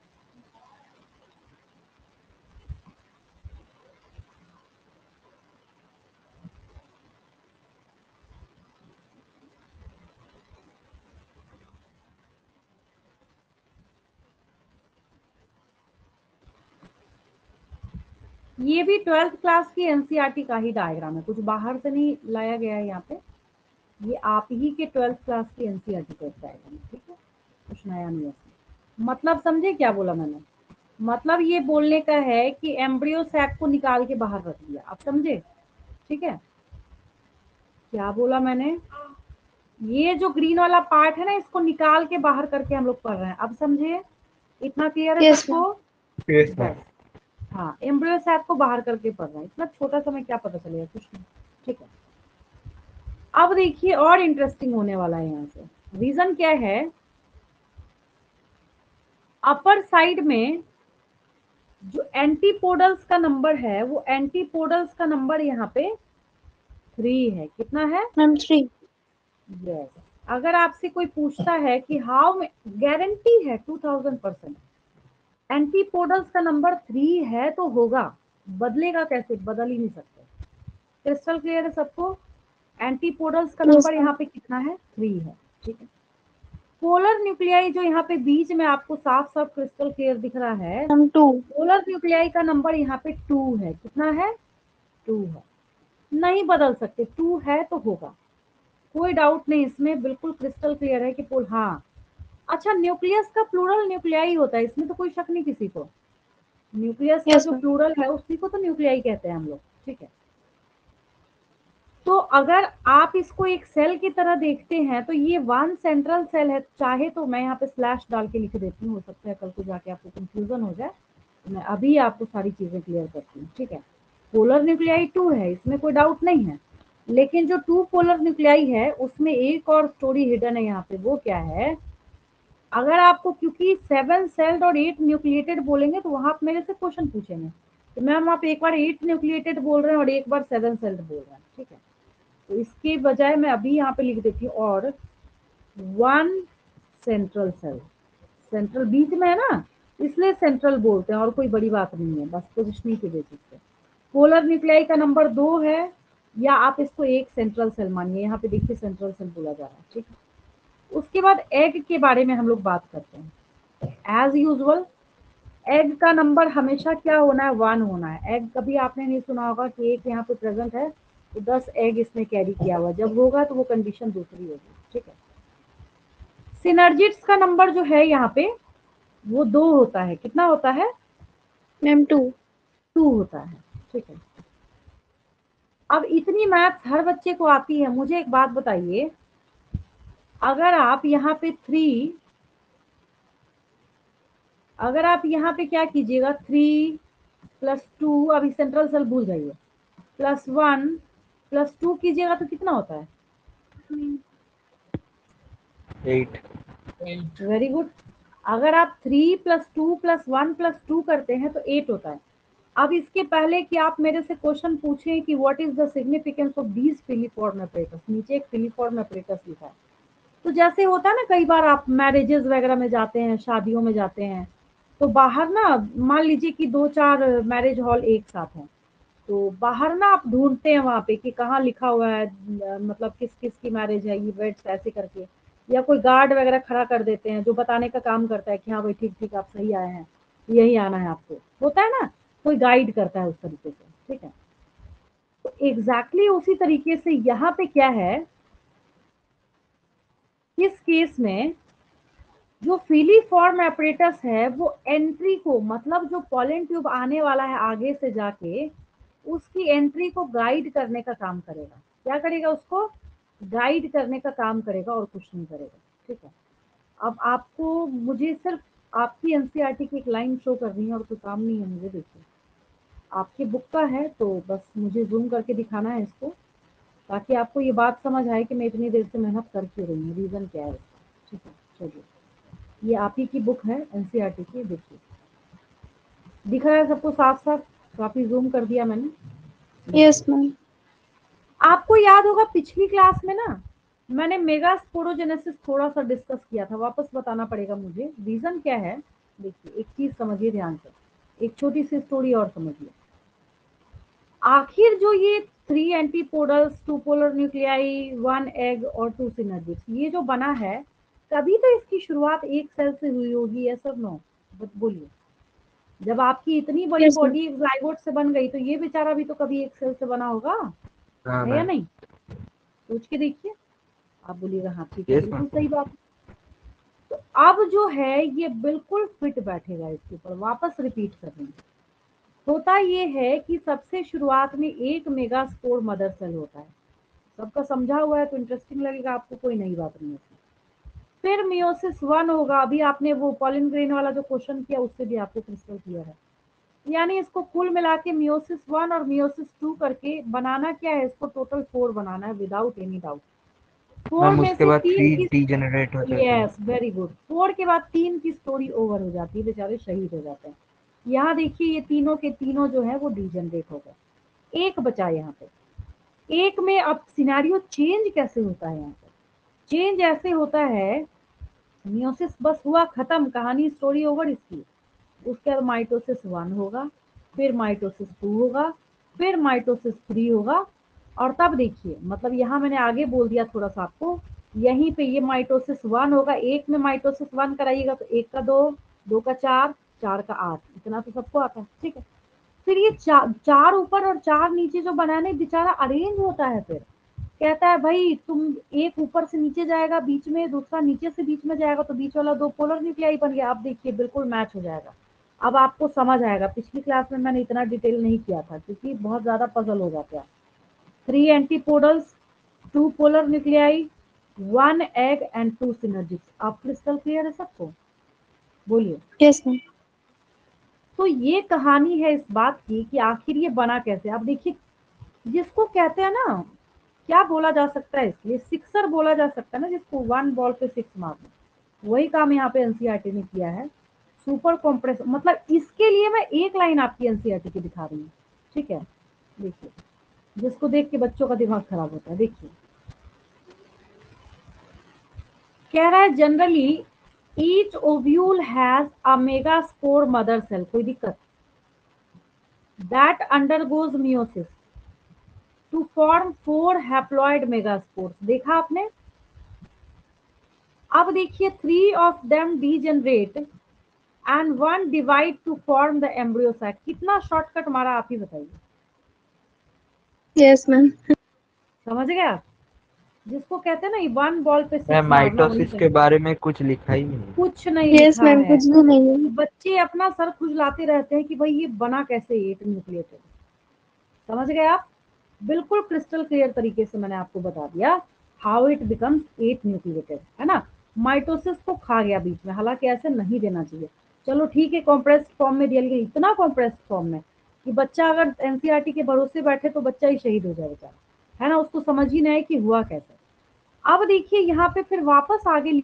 ये भी 12th क्लास की एनसीईआरटी का ही डायग्राम है, कुछ बाहर से नहीं लाया गया है यहाँ पे। ये आप ही के 12th क्लास की एनसीईआरटी का डायग्राम है, ठीक है, कुछ नया नहीं है इसमें। मतलब समझे क्या बोला मैंने? मतलब ये बोलने का है कि एम्ब्रियो सैक को निकाल के बाहर रख दिया, आप समझे? ठीक है, क्या बोला मैंने? ये जो ग्रीन वाला पार्ट है ना, इसको निकाल के बाहर करके हम लोग पढ़ रहे हैं, अब समझे? इतना क्लियर है Yes, सबको? Yes, ma'am. बस, हाँ, एम्ब्रियो सैक को बाहर करके पढ़ रहे हैं, इतना छोटा सा में क्या पता चलेगा, कुछ नहीं, ठीक है। अब देखिए और इंटरेस्टिंग होने वाला है यहाँ से। रीजन क्या है? अपर साइड में जो एंटीपोडल्स का नंबर है, वो एंटीपोडल्स का नंबर यहाँ पे 3 है। कितना है? ma'am. 3. यस। अगर आपसे कोई पूछता है कि हाउ में, गारंटी है 2000% एंटीपोडल्स का नंबर 3 है तो होगा, बदलेगा कैसे? बदल ही नहीं सकते। क्रिस्टल क्लियर है सबको? एंटीपोडल्स का Yes, नंबर ma'am. यहाँ पे कितना है? 3 है, ठीक है। पोलर न्यूक्लियाई जो यहाँ पे बीच में आपको साफ साफ क्रिस्टल क्लियर दिख रहा है, Ma'am. 2. पोलर न्यूक्लियाई का नंबर यहाँ पे 2 है। कितना है? 2 है, नहीं बदल सकते, 2 है तो होगा, कोई डाउट नहीं इसमें, बिल्कुल क्रिस्टल क्लियर है कि पोल, हाँ। अच्छा, न्यूक्लियस का प्लूरल न्यूक्लियाई होता है, इसमें तो कोई शक नहीं किसी को। न्यूक्लियस का Yes, जो ma'am. प्लूरल है उसी को तो न्यूक्लियाई कहते हैं हम लोग, ठीक है। तो अगर आप इसको एक सेल की तरह देखते हैं तो ये वन सेंट्रल सेल है। चाहे तो मैं यहाँ पे स्लैश डाल के लिख देती हूँ, हो सकता है कल को जाके आपको कंफ्यूजन हो जाए, तो मैं अभी आपको सारी चीजें क्लियर करती हूँ, ठीक है। पोलर न्यूक्लियाई 2 है, इसमें कोई डाउट नहीं है, लेकिन जो 2 पोलर न्यूक्लियाई है उसमें एक और स्टोरी हिडन है यहाँ पे। वो क्या है? अगर आपको, क्योंकि 7 सेल्ड और 8 न्यूक्लिएटेड बोलेंगे तो वहां आप मेरे से क्वेश्चन पूछेंगे कि मैम आप एक बार 8 न्यूक्लिएटेड बोल रहे हैं और एक बार 7 सेल्ड बोल रहे हैं, ठीक है। तो इसके बजाय मैं अभी यहाँ पे लिख देती हूँ, और 1 सेंट्रल सेल, सेंट्रल बीच में है ना, इसलिए सेंट्रल बोलते हैं, और कोई बड़ी बात नहीं है, बस पोजिशनिंग के बेसिस पे। पोलर न्यूक्लियाई का नंबर 2 है, या आप इसको एक सेंट्रल सेल मानिए, यहाँ पे देखिए सेंट्रल सेल बोला जा रहा है, ठीक है। उसके बाद एग के बारे में हम लोग बात करते हैं। एज यूजुअल एग का नंबर हमेशा क्या होना है? 1 होना है। एग कभी आपने नहीं सुना होगा कि एक यहाँ पे प्रेजेंट है तो 10 एग इसने कैरी किया हुआ, जब होगा तो वो कंडीशन दूसरी होगी, ठीक है। सिनर्जिट्स का नंबर जो है यहाँ पे वो 2 होता है, कितना होता है? मैम 2। 2 होता है, ठीक है। अब इतनी मैथ्स हर बच्चे को आती है, मुझे एक बात बताइए, अगर आप यहाँ पे 3, अगर आप यहाँ पे क्या कीजिएगा 3 + 2, अभी सेंट्रल सेल भूल जाइए, +1 + 2 कीजिएगा तो कितना होता है? 8। 8. Very good. अगर आप 3 + 2 + 1 + 2 करते हैं तो 8 होता है। अब इसके पहले कि आप मेरे से क्वेश्चन पूछें कि what is the significance of these filiform apparatus, नीचे एक फिलिफॉर्म एपरेटस लिखा है। तो जैसे होता है ना, कई बार आप मैरिजेस वगैरह में जाते हैं, शादियों में जाते हैं, तो बाहर ना मान लीजिए कि 2-4 मैरिज हॉल एक साथ हैं, तो बाहर ना आप ढूंढते हैं वहाँ पे कि कहाँ लिखा हुआ है, मतलब किस किस की मैरिज है, ये वेट्स ऐसे करके, या कोई गार्ड वगैरह खड़ा कर देते हैं जो बताने का काम करता है कि हाँ भाई ठीक ठीक आप सही आए हैं, यही आना है आपको, होता है ना, कोई गाइड करता है उस तरीके से, ठीक है। तो एग्जैक्टली उसी तरीके से यहाँ पे क्या है, इस केस में जो फिलीफॉर्म एपरेटस है वो एंट्री को, मतलब जो पॉलन ट्यूब आने वाला है आगे से जाके, उसकी एंट्री को गाइड करने का काम करेगा। क्या करेगा? उसको गाइड करने का काम करेगा और कुछ नहीं करेगा, ठीक है। अब आपको, मुझे सिर्फ आपकी एनसीईआरटी की एक लाइन शो करनी है और कोई काम नहीं है मुझे। देखिए आपकी बुक का है तो बस मुझे जूम करके दिखाना है इसको, ताकि आपको ये बात समझ आए कि मैं इतनी देर से मेहनत कर क्यों रही हूँ, रीज़न क्या है इसका, ठीक है। चलिए, ये आप ही की बुक है एनसीईआरटी की, देखिए दिख रहा है सबको साफ साफ, काफी जूम कर दिया मैंने। Yes ma'am. आपको याद होगा पिछली क्लास में ना मैंने मेगा स्पोरोजेनेसिस थोड़ा सा डिस्कस किया था, वापस बताना पड़ेगा मुझे, रीजन क्या है। देखिए एक चीज समझिए ध्यान से, एक छोटी सी स्टोरी और समझिए। आखिर जो ये 3 एंटीपोडल्स, 2 पोलर न्यूक्लियाई, 1 एग और 2 सिनर्जिड्स, ये जो बना है, कभी तो इसकी शुरुआत एक सेल से हुई होगी, ये सब नो बोलिए। जब आपकी इतनी बड़ी Yes, ma'am. बॉडी जाइगोट से बन गई तो ये बेचारा भी तो कभी एक सेल से बना होगा, हाँ है या मैम। नहीं? सोच के देखिए, आप बोलिएगा हाँ ठीक है, यस बिल्कुल मैम। सही बात। तो अब जो है ये बिल्कुल फिट बैठेगा इसके ऊपर, वापस रिपीट कर रही हूँ। होता ये है कि सबसे शुरुआत में एक मेगास्पोर मदर सेल होता है, सबका समझा हुआ है तो इंटरेस्टिंग लगेगा आपको, कोई नई बात नहीं है। फिर मियोसिस 1 होगा, अभी आपने वो पॉलिन ग्रेन वाला जो क्वेश्चन किया उससे भी आपको क्रिस्टल क्लियर है। यानी इसको कुल मिला के मियोसिस 1 और मियोसिस 2 करके बनाना क्या है, इसको टोटल 4 बनाना है विदाउट एनी डाउट। 4 मैम में उसके से बाद 3 3 की, डीजेनरेट हो जाते हैं। यस वेरी गुड, 4 के बाद 3 की स्टोरी ओवर हो जाती है, बेचारे शहीद हो जाते हैं। यहाँ देखिए ये तीनों के तीनों जो है वो डीजनरेट हो गए, एक बचा यहाँ पे। एक में अब सिनेरियो चेंज कैसे होता है, यहाँ पे चेंज ऐसे होता है, मियोसिस बस हुआ खत्म, कहानी स्टोरी ओवर इसकी। उसके बाद माइटोसिस 1 होगा, फिर माइटोसिस 2 होगा, फिर माइटोसिस 3 होगा, और तब देखिए, मतलब यहाँ मैंने आगे बोल दिया थोड़ा सा आपको, यहीं पे ये माइटोसिस 1 होगा, एक में माइटोसिस 1 कराइएगा तो 1 का 2, 2 का 4, 4 का 8, इतना तो सबको आता है, ठीक है। फिर ये 4 ऊपर और 4 नीचे जो बनाने बेचारा अरेंज होता है, फिर कहता है भाई तुम, एक ऊपर से नीचे जाएगा बीच में, दूसरा नीचे से बीच में जाएगा, तो बीच वाला 2 पोलर न्यूक्लियाई बन गया। आप देखिए बिल्कुल मैच हो जाएगा, अब आपको समझ आएगा। पिछली क्लास में मैंने इतना डिटेल नहीं किया था क्योंकि बहुत ज्यादा पजल हो जाते हैं। 3 antipodals, 2 polar nuclei, 1 egg and 2 synergids. आप क्रिस्टल क्लियर है सबको? बोलिए। Yes, ma'am. तो ये कहानी है इस बात की कि आखिर ये बना कैसे। अब देखिए, जिसको कहते हैं ना, क्या बोला जा सकता है इसलिए, सिक्सर बोला जा सकता है ना, जिसको 1 बॉल पे 6 मारना, वही काम यहाँ पे एनसीईआरटी ने किया है। सुपर कॉम्प्रेस, मतलब इसके लिए मैं एक लाइन आपकी एनसीईआरटी की दिखा रही हूँ, ठीक है। देखिए, जिसको देख के बच्चों का दिमाग खराब होता है। देखिए कह रहा है generally each ovule has a megaspore mother cell, कोई दिक्कत, that undergoes meiosis to form 4 haploid megaspores. देखा आपने? अब देखिए 3 of them degenerate and 1 divide to form the embryo sac. कितना शॉर्टकट मारा आप ही बताइए। Yes, ma'am. समझ गए आप? जिसको कहते हैं ना वन बॉल पे मैं 6 मारना, वही माइटोसिस के कहते बारे में कुछ लिखा ही नहीं है। कुछ नहीं यस लिखा मैम, है। कुछ भी नहीं है। बच्चे अपना सर खुजलाते रहते हैं कि भाई ये बना कैसे 8 न्यूक्लियोटाइड। समझ गए आप? बिल्कुल क्रिस्टल क्लियर तरीके से मैंने आपको बता दिया हाउ इट बिकम्स 8 न्यूक्लियोटाइड, है ना। माइटोसिस को खा गया बीच में, हालांकि ऐसे नहीं देना चाहिए। चलो ठीक है, कॉम्प्रेस्ड फॉर्म में दिया, लेकिन इतना कॉम्प्रेस्ड फॉर्म में कि बच्चा अगर एनसीईआरटी के भरोसे बैठे तो बच्चा ही शहीद हो जाए बेचारा, है ना। उसको समझ ही नहीं है कि हुआ कैसे। अब देखिए यहाँ पे फिर वापस आगे,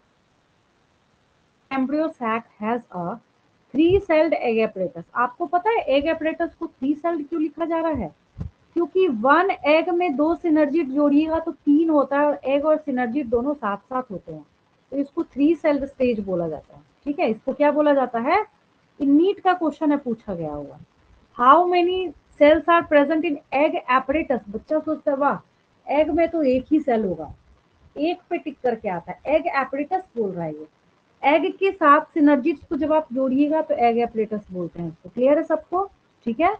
embryo sac has a 3-celled egg apparatus। आपको पता है एग apparatus को 3-celled क्यों लिखा जा रहा है? क्योंकि 1 एग में 2 सिनर्जिड जोड़िएगा तो 3 होता है, और एग और सिनर्जिड दोनों साथ साथ होते हैं, तो इसको 3-celled स्टेज बोला जाता है। ठीक है, इसको क्या बोला जाता है? नीट का क्वेश्चन है, पूछा गया होगा। How many cells are present in egg apparatus? बच्चा सोचता है वाह एग में तो एक ही सेल होगा, एक पे टिक करके आता है, एग apparatus बोल रहा है ये। एग के साथ सिनर्जिड्स को जब आप जोड़िएगा तो एग एपरेटस बोलते हैं इसको। क्लियर है सबको? ठीक है।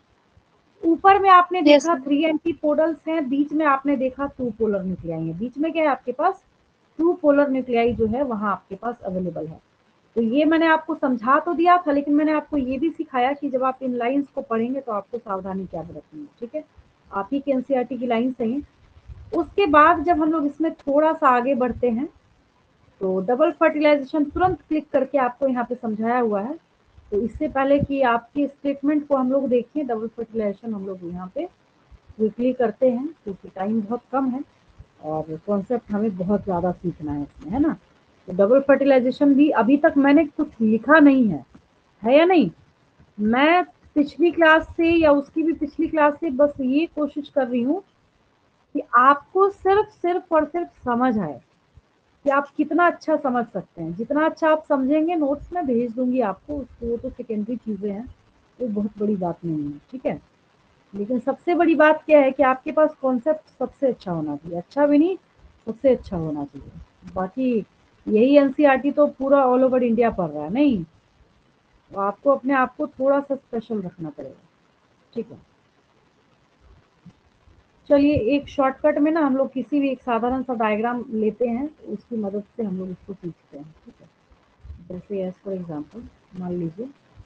ऊपर में आपने Yes, देखा ma'am. 3 एंटीपोडल्स हैं, बीच में आपने देखा 2 पोलर न्यूक्लियाई है। बीच में क्या है आपके पास? 2 पोलर न्यूक्लियाई जो है वहां आपके पास अवेलेबल है। तो ये मैंने आपको समझा तो दिया था, लेकिन मैंने आपको ये भी सिखाया कि जब आप इन लाइंस को पढ़ेंगे तो आपको सावधानी क्या बरतनी है। ठीक है, आप ही के एनसीईआरटी की लाइंस है। उसके बाद जब हम लोग इसमें थोड़ा सा आगे बढ़ते हैं तो डबल फर्टिलाइजेशन तुरंत क्लिक करके आपको यहाँ पे समझाया हुआ है। तो इससे पहले कि आपकी स्टेटमेंट को हम लोग देखें, डबल फर्टिलाइजेशन हम लोग यहाँ पे क्विकली करते हैं क्योंकि टाइम बहुत कम है और कॉन्सेप्ट हमें बहुत ज़्यादा सीखना है इसमें, है ना। तो डबल फर्टिलाइजेशन भी अभी तक मैंने कुछ लिखा नहीं है या नहीं? मैं पिछली क्लास से या उसकी भी पिछली क्लास से बस ये कोशिश कर रही हूँ कि आपको सिर्फ और सिर्फ समझ आए कि आप कितना अच्छा समझ सकते हैं। जितना अच्छा आप समझेंगे, नोट्स में भेज दूंगी आपको, उसको वो तो सेकेंडरी चीज़ें हैं, वो बहुत बड़ी बात नहीं है। ठीक है, लेकिन सबसे बड़ी बात क्या है कि आपके पास कॉन्सेप्ट सबसे अच्छा होना चाहिए, अच्छा भी नहीं सबसे अच्छा होना चाहिए। बाकी यही एनसीईआरटी तो पूरा ऑल ओवर इंडिया पढ़ रहा है, नहीं तो आपको अपने आप को थोड़ा सा स्पेशल रखना पड़ेगा। ठीक है, चलिए एक शॉर्टकट में ना हम लोग किसी भी एक साधारण सा डायग्राम लेते हैं, तो उसकी मदद से हम लोग इसको सीखते हैं। ठीक है, जैसे एज फॉर एग्जाम्पल मान लीजिए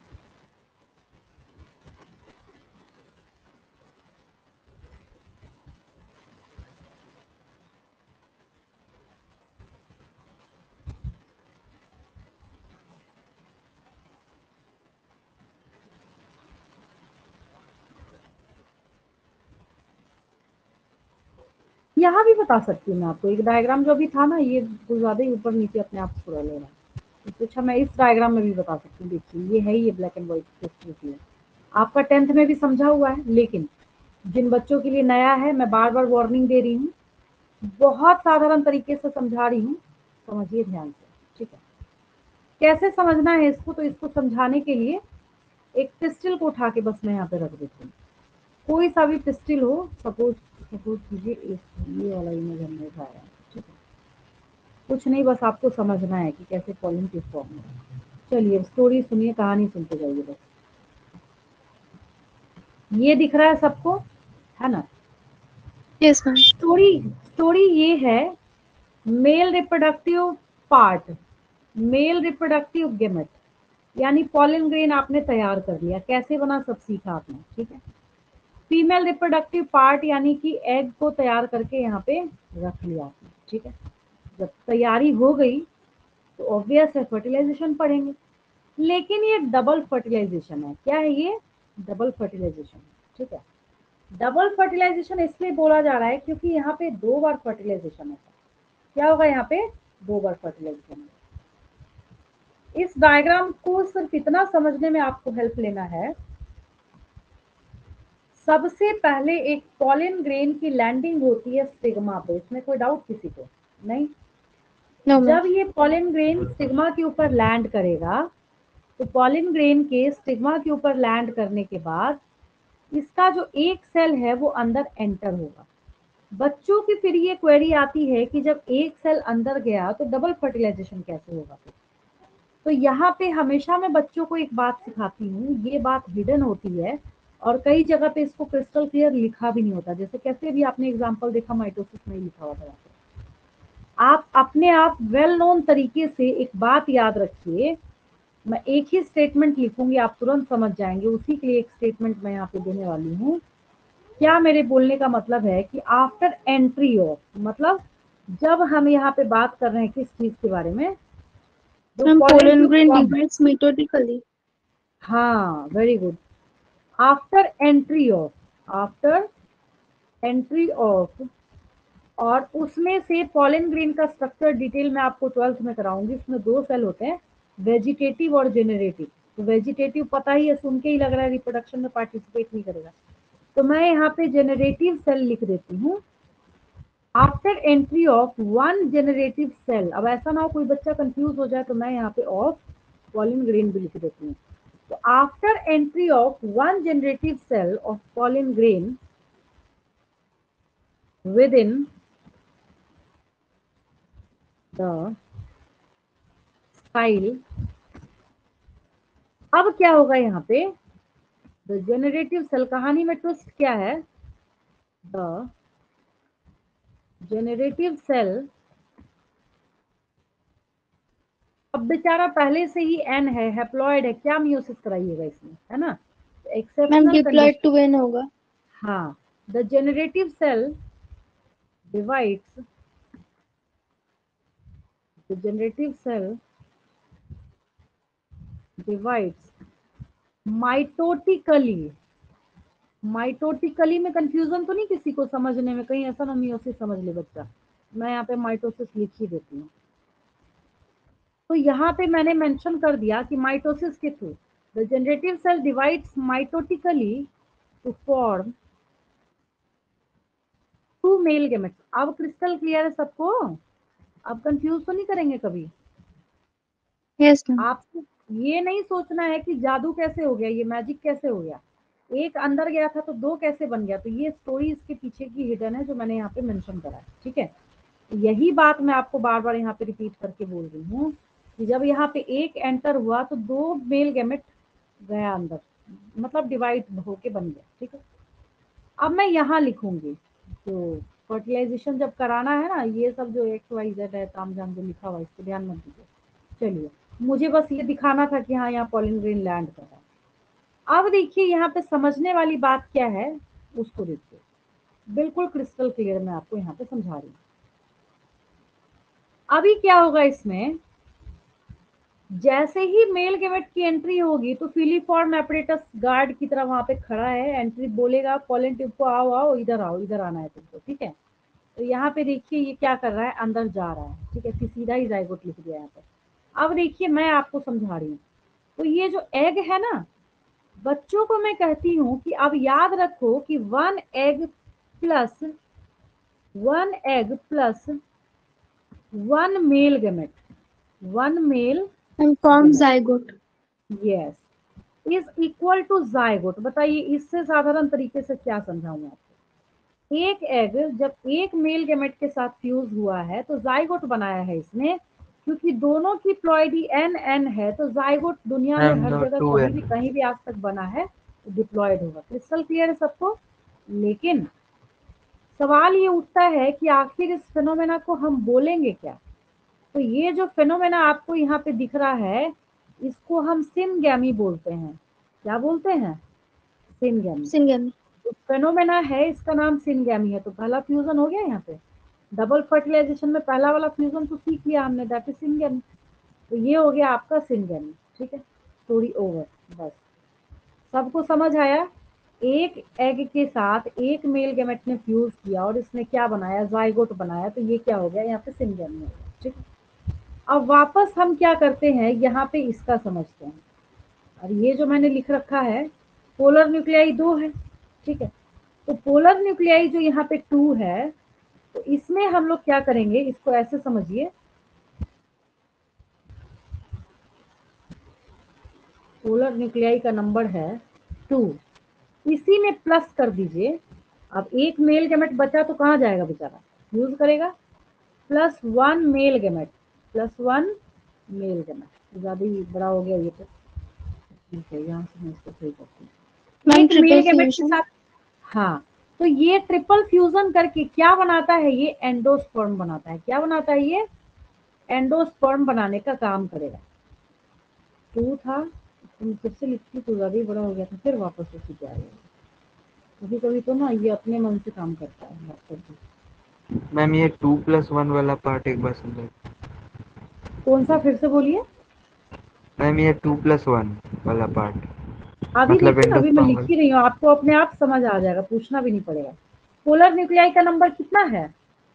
यहाँ भी बता सकती हूँ मैं आपको, एक डायग्राम जो भी था ना ये कुछ ज़्यादा ही ऊपर नीचे अपने आप पूरा ले रहा है, इससे अच्छा मैं इस डायग्राम में भी बता सकती हूँ। देखिए ये है, ये ब्लैक एंड व्हाइट है, आपका 10th में भी समझा हुआ है, लेकिन जिन बच्चों के लिए नया है मैं बार बार वार्निंग दे रही हूँ, बहुत साधारण तरीके से समझा रही हूँ, समझिए ध्यान से। ठीक है, कैसे समझना है इसको? तो इसको समझाने के लिए एक पिस्टल को उठा के बस मैं यहाँ पे रख देती हूँ, कोई सा भी पिस्टल हो, सपोज कीजिए ये वाला इमेज हमने उठाया है। ठीक है, कुछ नहीं, बस आपको समझना है कि कैसे पॉलिन किस फॉर्म में है। चलिए स्टोरी सुनिए, कहानी सुनते जाइए बस। ये दिख रहा है सबको, है ना? Yes, ma'am. स्टोरी ये है, male reproductive part, male reproductive gamete यानी पॉलिन ग्रेन आपने तैयार कर लिया, कैसे बना सब सीखा आपने। ठीक है, फीमेल रिप्रोडक्टिव पार्ट यानी कि एग को तैयार करके यहाँ पे रख लिया आपने। ठीक है, जब तैयारी हो गई तो ऑब्वियस है फर्टिलाइजेशन पढ़ेंगे, लेकिन ये डबल फर्टिलाइजेशन है। क्या है ये? Double fertilization. ठीक है, डबल फर्टिलाइजेशन इसलिए बोला जा रहा है क्योंकि यहाँ पे 2 बार फर्टिलाइजेशन होगा। क्या होगा यहाँ पे? 2 बार फर्टिलाइजेशन होगा। इस डायग्राम को सिर्फ इतना समझने में आपको हेल्प लेना है, सबसे पहले एक पॉलिन ग्रेन की लैंडिंग होती है स्टिग्मा पे, इसमें कोई डाउट किसी को नहीं? No, ma'am. जब ये पॉलिन ग्रेन स्टिग्मा के ऊपर लैंड करेगा तो पॉलिन ग्रेन के स्टिग्मा के ऊपर लैंड करने के बाद इसका जो एक सेल है वो अंदर एंटर होगा। बच्चों की फिर ये क्वेरी आती है कि जब एक सेल अंदर गया तो डबल फर्टिलाइजेशन कैसे होगा? तो यहाँ पे हमेशा मैं बच्चों को एक बात सिखाती हूँ, ये बात हिडन होती है, और कई जगह पे इसको क्रिस्टल क्लियर लिखा भी नहीं होता, जैसे कैसे भी आपने एग्जांपल देखा माइटोसिस नहीं लिखा हुआ था। आप अपने आप वेल नोन तरीके से एक बात याद रखिए, मैं एक ही स्टेटमेंट लिखूंगी, आप तुरंत समझ जाएंगे, उसी के लिए एक स्टेटमेंट मैं यहाँ पे देने वाली हूँ। क्या मेरे बोलने का मतलब है कि आफ्टर एंट्री ऑफ, मतलब जब हम यहाँ पे बात कर रहे हैं किस चीज के बारे में, जो ma'am pollen pollen tube grain form- divides methodically. हाँ very good. After entry of, after entry of, और उसमें से पॉलन ग्रेन का स्ट्रक्चर डिटेल में आपको 12th में कराऊंगी। इसमें 2 सेल होते हैं, वेजिटेटिव और जेनरेटिव। तो वेजिटेटिव पता ही है, सुन के ही लग रहा है रिप्रोडक्शन में पार्टिसिपेट नहीं करेगा, तो मैं यहाँ पे जेनरेटिव सेल लिख देती हूँ। After entry of one generative cell, अब ऐसा ना हो कोई बच्चा कंफ्यूज हो जाए, तो मैं यहाँ पे ऑफ पॉलन ग्रेन भी लिख देती हूँ। तो after entry of one generative cell of pollen grain within the style, अब क्या होगा यहाँ पे, द जेनरेटिव सेल, कहानी में ट्विस्ट क्या है, द जेनरेटिव सेल, अब बेचारा पहले से ही एन है, हैप्लॉइड है, क्या मियोसिस कराइएगा इसमें, है ना, ma'am exceptional diploid condition. Two N होगा। हाँ, the generative cell divides, the generative cell divides mitotically. Mitotically में कंफ्यूजन तो नहीं किसी को समझने में, कहीं ऐसा ना मियोसिस समझ ले बच्चा, मैं यहाँ पे माइटोसिस लिख ही देती हूँ। तो यहाँ पे मैंने मेंशन कर दिया कि माइटोसिस के through the generative cell divides mitotically to form 2 male gametes. अब क्रिस्टल क्लियर है सबको, अब कंफ्यूज तो नहीं करेंगे कभी। Yes ma'am. आपको ये नहीं सोचना है कि जादू कैसे हो गया, ये मैजिक कैसे हो गया, एक अंदर गया था तो 2 कैसे बन गया, तो ये स्टोरी इसके पीछे की हिडन है जो मैंने यहाँ पे मेंशन करा है, ठीक है। यही बात मैं आपको बार बार यहाँ पे रिपीट करके बोल रही हूँ कि जब यहाँ पे एक एंटर हुआ तो 2 मेल गैमेट गया अंदर, मतलब डिवाइड होके बन गया, ठीक है। अब मैं यहाँ लिखूंगी, तो फर्टिलाइजेशन जब कराना है ना, ये सब जो XYZ है ताम झाम जो लिखा हुआ है, इसको ध्यान मत दीजिए। चलिए, मुझे बस ये दिखाना था कि हाँ यहाँ पॉलन ग्रेन लैंड कर रहा है। अब देखिए यहाँ पे समझने वाली बात क्या है, उसको देखिए, बिल्कुल क्रिस्टल क्लियर मैं आपको यहाँ पे समझा रही हूँ। अभी क्या होगा इसमें, जैसे ही मेल गेमेट की एंट्री होगी तो फिलीफॉर्म एपरेटस गार्ड की तरह वहां पे खड़ा है, एंट्री बोलेगा पॉलन ट्यूब को आओ आओ इधर आओ, इधर आना है तुमको, ठीक है। तो यहाँ पे देखिए ये क्या कर रहा है, अंदर जा रहा है, ठीक है, फिर सीधा ही जाइगोट लिख दिया यहाँ पे। अब देखिए मैं आपको समझा रही हूँ, तो ये जो एग है ना, बच्चों को मैं कहती हूँ कि अब याद रखो कि 1 egg plus 1 male gamete, 1 male ma'am form zygote. Yes is equal to zygote. बताइए इससे साधारण तरीके से क्या समझाऊं आपको, एक एग जब एक मेल गेमेट के साथ फ्यूज हुआ है तो जाइगोट बनाया है इसने, क्योंकि दोनों की प्लॉइडी एन एन है, तो जाइगोट दुनिया में मैम हर नो जगह 2n। कहीं भी आज तक बना है, डिप्लॉयड होगा। क्रिस्टल क्लियर है सबको। लेकिन सवाल ये उठता है कि आखिर इस फिनोमेना को हम बोलेंगे क्या। तो ये जो फिनोमेना आपको यहाँ पे दिख रहा है, इसको हम सिनगैमी बोलते हैं। क्या बोलते हैं, सिनगैमी। सिंगम। जो फेनोमेना है इसका नाम सिनगैमी है। तो पहला फ्यूजन हो गया यहाँ पे, डबल फर्टिलाइजेशन में पहला वाला फ्यूजन तो सीख लिया हमने, दैट इज सिनगैमी। तो ये हो गया आपका सिनगैमी, ठीक है, स्टोरी ओवर। बस सबको समझ आया, एक एग के साथ एक मेल गैमेट ने फ्यूज किया और इसने क्या बनाया, जाइगोट बनाया, तो ये क्या हो गया यहाँ पे सिनगैमी हो गया, ठीक है। अब वापस हम क्या करते हैं, यहाँ पे इसका समझते हैं। और ये जो मैंने लिख रखा है, पोलर न्यूक्लियाई 2 है, ठीक है। तो पोलर न्यूक्लियाई जो यहाँ पे 2 है, तो इसमें हम लोग क्या करेंगे, इसको ऐसे समझिए, पोलर न्यूक्लियाई का नंबर है 2, इसी में प्लस कर दीजिए। अब एक मेल गैमेट बचा तो कहाँ जाएगा बेचारा, यूज करेगा, +1 मेल गैमेट, +1 मेल गैमेट। ज्यादा ही बड़ा हो गया ये तो, ठीक है, यहाँ से मैं इसको सही करती हूँ। मैम एक मेल ट्रिपल गैमेट के फ्यूजन। साथ, हाँ, तो ये ट्रिपल फ्यूजन करके क्या बनाता है, ये एंडोस्पर्म बनाता है। क्या बनाता है ये? एंडोस्पर्म बनाने का काम करेगा। 2 था, तुम फिर से लिखती तो ज्यादा ही बड़ा हो गया था, फिर वापस उसी पे आ गया। कभी कभी तो ना ये अपने मन से काम करता है लैपटॉप। मैम ये 2+1 वाला पार्ट एक बार समझाइए। कौन सा, फिर से बोलिए। मैम ये 2+1 वाला पार्ट अभी मतलब देखिए ना, अभी मैं एंडोस्पर्म लिख ही रही हूँ, आपको अपने आप समझ आ जाएगा, पूछना भी नहीं पड़ेगा। पोलर न्यूक्लियाई का नंबर कितना है?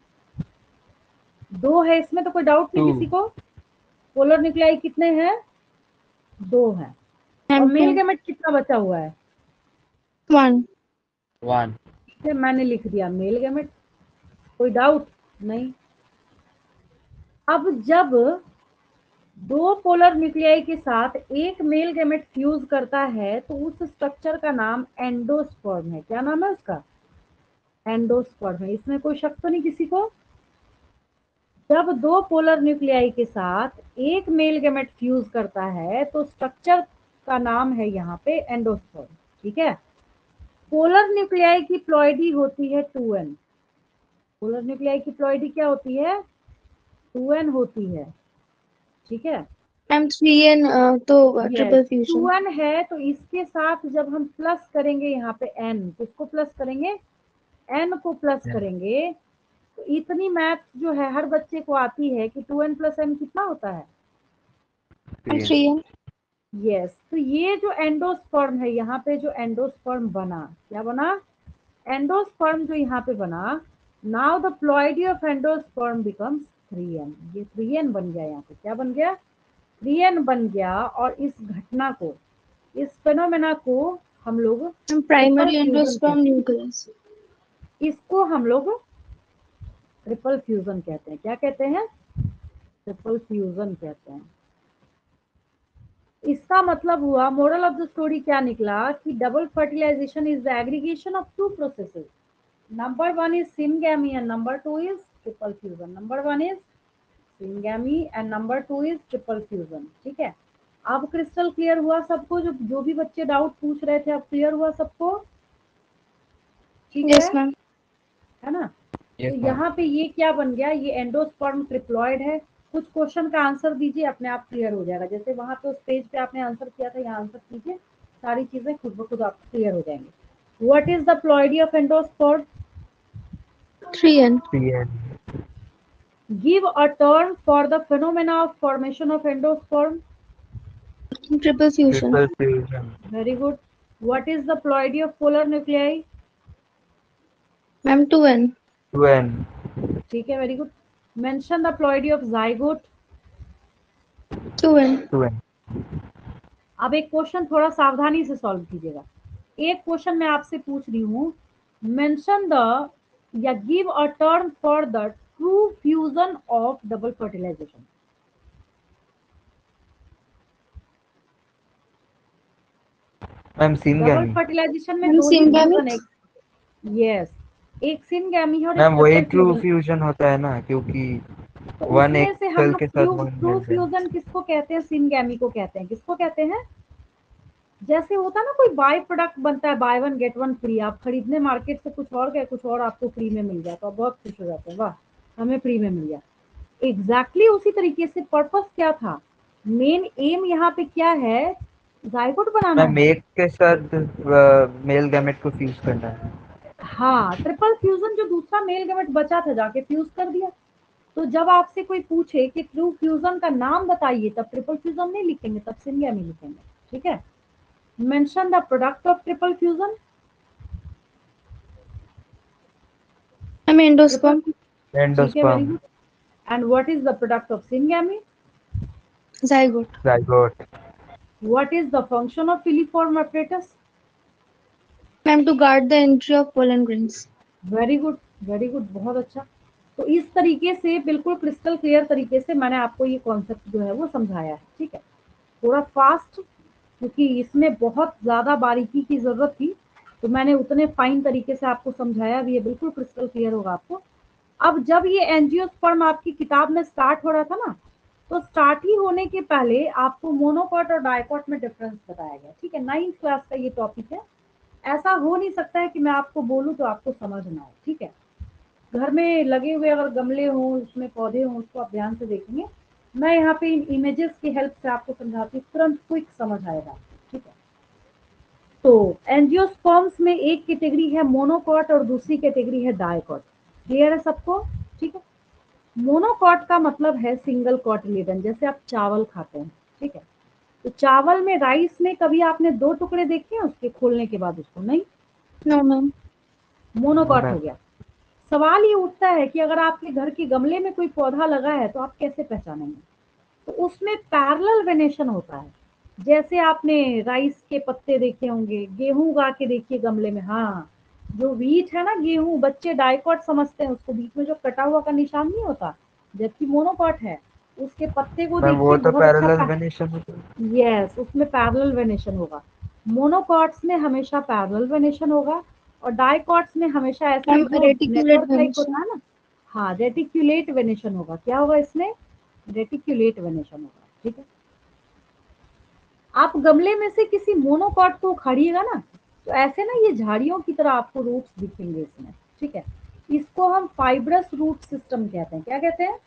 2 है, इसमें तो कोई डाउट नहीं 2 किसी को। पोलर न्यूक्लियाई कितने हैं? 2 है। और मैम मेल 2 गैमेट कितना बचा हुआ है? 1। 1 ये मैंने लिख दिया मेल गैमेट, कोई डाउट नहीं। अब जब 2 पोलर न्यूक्लियाई के साथ एक मेल गैमेट फ्यूज करता है तो उस स्ट्रक्चर का नाम एंडोस्पर्म है। क्या नाम है उसका? एंडोस्पर्म है। इसमें कोई शक तो नहीं किसी को? जब 2 पोलर न्यूक्लियाई के साथ एक मेल गैमेट फ्यूज करता है तो स्ट्रक्चर का नाम है यहाँ पे एंडोस्पर्म। ठीक है। पोलर न्यूक्लियाई की प्लॉइडी होती है 2n। पोलर न्यूक्लियाई की प्लॉइडी क्या होती है? 2n होती है। ठीक है। मैम 3n तो यस, ट्रिपल फ्यूजन। 2n है तो इसके साथ जब हम प्लस करेंगे यहाँ पे n, किसको प्लस करेंगे? n को प्लस करेंगे। तो इतनी मैथ जो है हर बच्चे को आती है कि 2n + n कितना होता है? Ma'am 3n। यस, तो ये जो एंडोस्पर्म है, यहाँ पे जो एंडोस्पर्म बना, क्या बना? एंडोस्पर्म जो यहाँ पे बना, now the ploidy of endosperm becomes 3n। ये 3n बन गया, यहाँ पे क्या बन गया? 3n बन गया। और इस घटना को, इस फेनोमेना को हम लोग ma'am triple primary fusion endosperm कहते न्यूक्लियस। हैं। इसको हम लोग ट्रिपल फ्यूजन कहते हैं। क्या कहते हैं? ट्रिपल फ्यूजन कहते हैं। इसका मतलब हुआ, मोरल ऑफ द स्टोरी क्या निकला कि double fertilization is the aggregation of 2 processes. Number 1 is syngamy and number 2 is triple fusion. Number 1 is syngamy and number 2 is triple fusion. ठीक है। अब क्रिस्टल क्लियर हुआ सबको? जो जो भी बच्चे डाउट पूछ रहे थे, अब क्लियर हुआ सबको? ठीक यस मैम। है ना? Yes, तो ma'am. यहाँ पे ये क्या बन गया? ये एंडोस्पर्म ट्रिप्लॉइड है। कुछ क्वेश्चन का आंसर दीजिए, अपने आप क्लियर हो जाएगा। जैसे वहां पे उस पेज पे आपने आंसर किया था, यहाँ आंसर कीजिए, सारी चीजें खुद ब खुद आपको क्लियर हो जाएंगी। What is the ploidy of endosperm? 3n। 3n give a term for the phenomena of formation of endosperm. Triple fusion. triple fusion Very good. What is the ploidy of polar nuclei? Ma'am 2n। 2n ठीक है, very good. Mention the ploidy of zygote. 2n। 2n अब एक question थोड़ा सावधानी से solve कीजिएगा। एक question मैं आपसे पूछ रही हूँ, मेंशन द या give a term for the true fusion of double fertilization. Ma'am double syngamy. Fertilization में मैम 2 ही फ्यूजन है। सिनगैमिक्स। यस, एक सिनगैमी है और एक मैम वही ट्रिपल ट्रू फ्यूजन। फ्यूजन होता है ना, क्योंकि तो वन एक उसमें से हम सेल लोग के साथ वन ट्रू मिल जाए। फ्यूजन किसको कहते हैं? सिनगैमी को कहते हैं। किसको कहते हैं? जैसे होता है ना, कोई बाय प्रोडक्ट बनता है, बाय 1 गेट 1 फ्री। आप खरीदने मार्केट से कुछ और गए, कुछ और आपको फ्री में मिल गया, तो आप बहुत खुश हो जाते हैं, वाह हमें फ्री में मिल गया। एग्जैक्टली उसी तरीके से पर्पस क्या था, मेन एम यहाँ पे क्या है? जाइगोट बनाना मैम है। एक के साथ मेल गैमेट को फ्यूज करना है। हाँ, ट्रिपल फ्यूजन जो दूसरा मेल गैमेट बचा था जाके फ्यूज कर दिया। तो जब आपसे कोई पूछे कि ट्रू फ्यूजन का नाम बताइए, तब ट्रिपल फ्यूजन नहीं लिखेंगे, तब सिनगैमी लिखेंगे। ठीक है। Mention the product of triple fusion. Ma'am endosperm. ठीक है, very endosperm good. And what is the product of syngamy? Zygote. Zygote what is the function of filiform apparatus? Ma'am to guard the entry of pollen grains. Very good, very good, बहुत अच्छा। तो इस तरीके से बिल्कुल crystal clear तरीके से मैंने आपको ये कॉन्सेप्ट जो है वो समझाया है। ठीक है, थोड़ा फास्ट, क्योंकि इसमें बहुत ज्यादा बारीकी की जरूरत थी, तो मैंने उतने फाइन तरीके से आपको समझाया भी है, बिल्कुल क्रिस्टल क्लियर होगा आपको। अब जब ये एंजियोस्पर्म आपकी किताब में स्टार्ट हो रहा था ना, तो स्टार्ट ही होने के पहले आपको मोनोकॉट और डाइकॉट में डिफरेंस बताया गया। ठीक है, 9th क्लास का ये टॉपिक है। ऐसा हो नहीं सकता है कि मैं आपको बोलूं तो आपको समझ ना आए, ठीक है। घर में लगे हुए अगर गमले हों, उसमें पौधे हों, उसको आप ध्यान से देखेंगे। मैं यहाँ पे इन इमेजेस की हेल्प से आपको समझाती हूँ, तुरंत क्विक समझ आएगा, ठीक है। तो एंजियोस्पर्म्स में एक कैटेगरी है मोनोकॉट और दूसरी कैटेगरी है डाइकॉट। क्लियर है सबको? ठीक है। मोनोकॉट का मतलब है सिंगल कॉटिलेडन, जैसे आप चावल खाते हैं, ठीक है। तो चावल में, राइस में कभी आपने 2 टुकड़े देखे हैं उसके खोलने के बाद? उसको नहीं, नो मैम। मोनोकॉट हो गया। सवाल ये उठता है कि अगर आपके घर के गमले में कोई पौधा लगा है तो आप कैसे पहचानेंगे? तो उसमें पैरेलल वेनेशन होता है। जैसे आपने राइस के पत्ते देखे होंगे, गेहूं उगा के देखिए गमले में, हाँ, जो व्हीट है ना, गेहूं, बच्चे डाइकॉट समझते हैं उसको, बीच में जो कटा हुआ का निशान नहीं होता, जबकि मोनोकॉट है। उसके पत्ते को मैम वो देखिए, तो बहुत पैरेलल अच्छा। वेनेशन होता है। यस, उसमें पैरेलल वेनेशन होगा। मोनोकॉट्स में हमेशा पैरेलल वेनेशन होगा, और डाइकॉट्स में हमेशा ऐसे मैम जो रेटिकुलेट नेटवर्क टाइप होता वेनेशन। है ना, हाँ, रेटिक्यूलेट वेनेशन होगा। क्या होगा इसमें? रेटिक्यूलेट वेनेशन होगा, ठीक है। आप गमले में से किसी मोनोकॉट को उखाड़िएगा ना, तो ऐसे ना ये झाड़ियों की तरह आपको रूट्स दिखेंगे इसमें, ठीक है। इसको हम फाइब्रस रूट सिस्टम कहते हैं। क्या कहते हैं?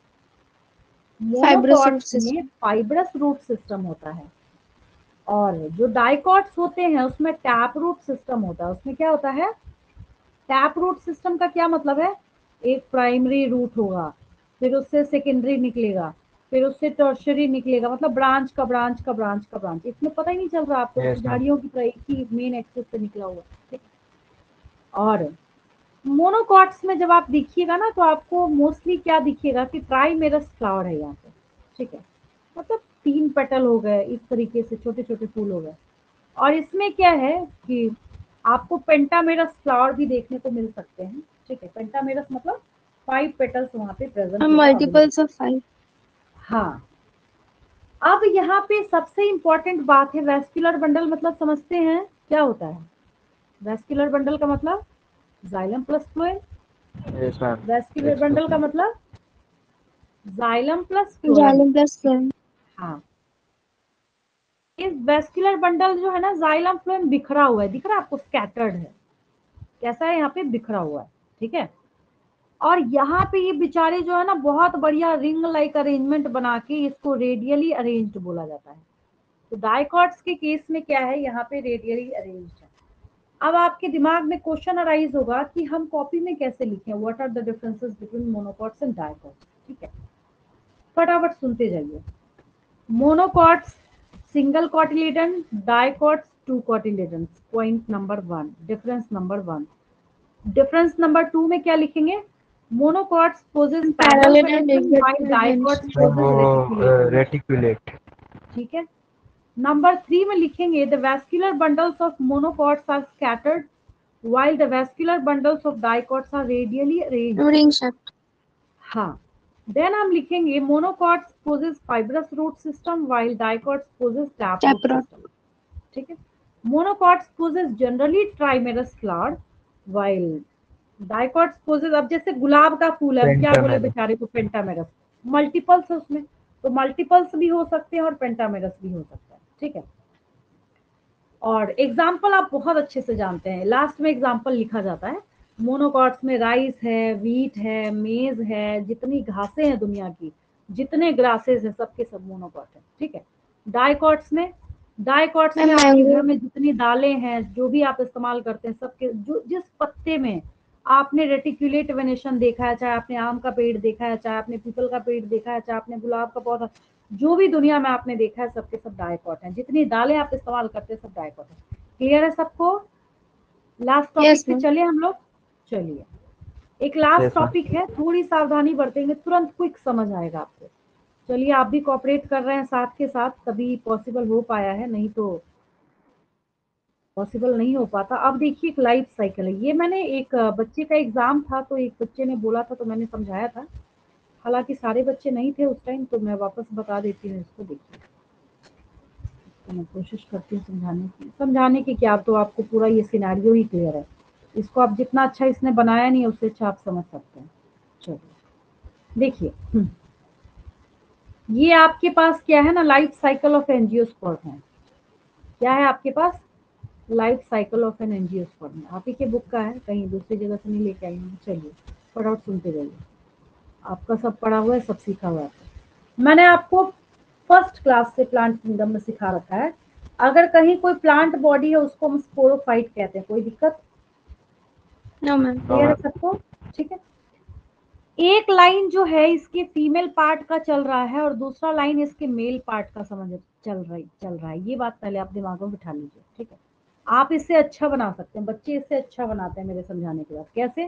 फाइब्रस रूट मोनोकॉट्स में सिस्टम। फाइब्रस रूट सिस्टम होता है, और जो डाइकॉट्स होते हैं उसमें टैप रूट सिस्टम होता है। उसमें क्या होता है? टैप रूट सिस्टम का क्या मतलब है? एक प्राइमरी रूट होगा, फिर उससे सेकेंडरी निकलेगा, फिर उससे टर्शियरी निकलेगा, मतलब ब्रांच का ब्रांच का ब्रांच का ब्रांच। इसमें पता ही नहीं चल रहा आपको, यस मैम। झाड़ियों की तरह एक ही मेन एक्सिस से निकला हुआ, ठीक है। और मोनोकॉट्स में जब आप देखिएगा ना, तो आपको मोस्टली क्या दिखेगा कि ट्राइमेरस फ्लावर है यहाँ पे, ठीक है। मतलब 3 पेटल हो गए, इस तरीके से छोटे छोटे फूल हो गए। और इसमें क्या है कि आपको पेंटामेरस फ्लावर भी देखने को मिल सकते हैं, ठीक है। पेंटामेरस मतलब 5 पेटल्स वहाँ पे प्रेजेंट मैम होगा, अवेलेबल। Multiples of 5। हाँ, अब यहाँ पे सबसे इम्पोर्टेंट बात है, वेस्कुलर बंडल मतलब समझते हैं क्या होता है? वेस्कुलर बंडल का मतलब xylem plus phloem. Yes ma'am. Vascular bundle का मतलब xylem plus phloem. Xylem plus phloem. हाँ, इस वेस्कुलर बंडल जो है ना, जाइलम फ्लोएम बिखरा हुआ है, दिख रहा है आपको? स्कैटर्ड है। कैसा है? यहाँ पे बिखरा हुआ है, ठीक है। और यहाँ पे ये बेचारे जो है ना, बहुत बढ़िया रिंग लाइक अरेंजमेंट बना के इसको रेडियली अरेंज्ड बोला जाता है। तो डाइकॉट्स के केस में क्या है, यहाँ पे रेडियली अरेंज्ड है। अब आपके दिमाग में क्वेश्चन अराइज होगा कि हम कॉपी में कैसे लिखें, what are the differences between monocots and dicots, ठीक है। फटाफट सुनते जाइए। Monocots single cotyledon, dicots 2 cotyledon. Point number 1, difference number 1। Difference number 2 में क्या लिखेंगे? Monocots possess parallel parallel and venation while reticulate dicots venation. Ma'am वो पोजेस रेटिकुलेट वेनेशन, रेटिकुलेट। ठीक है। नंबर 3 में लिखेंगे the vascular bundles of monocots are scattered while the vascular bundles of dicots are radially arranged। Ring shape. हाँ, then हम लिखेंगे monocots possess fibrous root system while dicots possess tap root टैपरॉट। system, ठीक है। monocots possess generally trimerous flower while dicots possess, अब जैसे गुलाब का फूल है, अब क्या बोले पेंटामेरस। बेचारे को? पेंटामेरस। मल्टीपल्स है उसमें, तो मल्टीपल्स भी हो सकते हैं और पेंटामेरस भी हो सकता है, ठीक है। और एग्जाम्पल आप बहुत अच्छे से जानते हैं, लास्ट में एग्जाम्पल लिखा जाता है। मोनोकॉट्स में राइस है, वीट है, मेज है, जितनी घासें हैं दुनिया की, जितने ग्रासेस हैं, सबके सब मोनोकॉट है, ठीक है। डाइकॉट्स मैम में आपके मैंगो। घर में जितनी दालें हैं, जो भी आप इस्तेमाल करते हैं, सबके जो जिस पत्ते में आपने रेटिकुलेट वेनेशन देखा है, चाहे आपने आम का पेड़ देखा है, चाहे आपने पीपल का पेड़ देखा है, चाहे आपने गुलाब का पौधा, जो भी दुनिया में आपने देखा है, सबके सब डाइकॉट हैं। जितनी दालें आप इस्तेमाल करते हैं, सब डाइकॉट है। क्लियर है सबको? लास्ट टॉपिक यस पे मैम। चलिए हम लोग। चलिए, एक लास्ट यस मैम। टॉपिक है, थोड़ी सावधानी बरतेंगे, तुरंत क्विक समझ आएगा आपको। चलिए, आप भी कोऑपरेट कर रहे हैं साथ के साथ, तभी पॉसिबल हो पाया है, नहीं तो पॉसिबल नहीं हो पाता। अब देखिए, एक लाइफ साइकिल है ये। मैंने एक बच्चे का एग्जाम था, तो एक बच्चे ने बोला था, तो मैंने समझाया था। हालांकि सारे बच्चे नहीं थे उस टाइम, तो मैं वापस बता देती हूँ इसको। देखिए, तो मैं कोशिश करती हूँ समझाने की क्या, अब तो आपको पूरा ये सिनेरियो ही क्लियर है। इसको आप जितना अच्छा इसने बनाया नहीं, उससे अच्छा आप समझ सकते हैं। चलिए देखिए, ये आपके पास क्या है ना, लाइफ साइकिल ऑफ एंजियोस्पर्म है। क्या है आपके पास? Life cycle of an angiosperm. आप ही के बुक का है, कहीं दूसरी जगह से नहीं लेके आई हूँ। चलिए फटाफट सुनते जाइए, आपका सब पढ़ा हुआ है, सब सीखा हुआ है। मैंने आपको फर्स्ट क्लास से प्लांट किंगडम में सिखा रखा है। अगर कहीं कोई प्लांट बॉडी है उसको हम स्पोरोफाइट कहते हैं। कोई दिक्कत? No ma'am. क्लियर है सबको? ठीक है। एक लाइन जो है इसके फीमेल पार्ट का चल रहा है और दूसरा लाइन इसके मेल पार्ट का चल रहा है। ये बात पहले आप दिमाग में बिठा लीजिए, ठीक है। आप इससे अच्छा बना सकते हैं, बच्चे इससे अच्छा बनाते हैं मेरे समझाने के बाद। कैसे?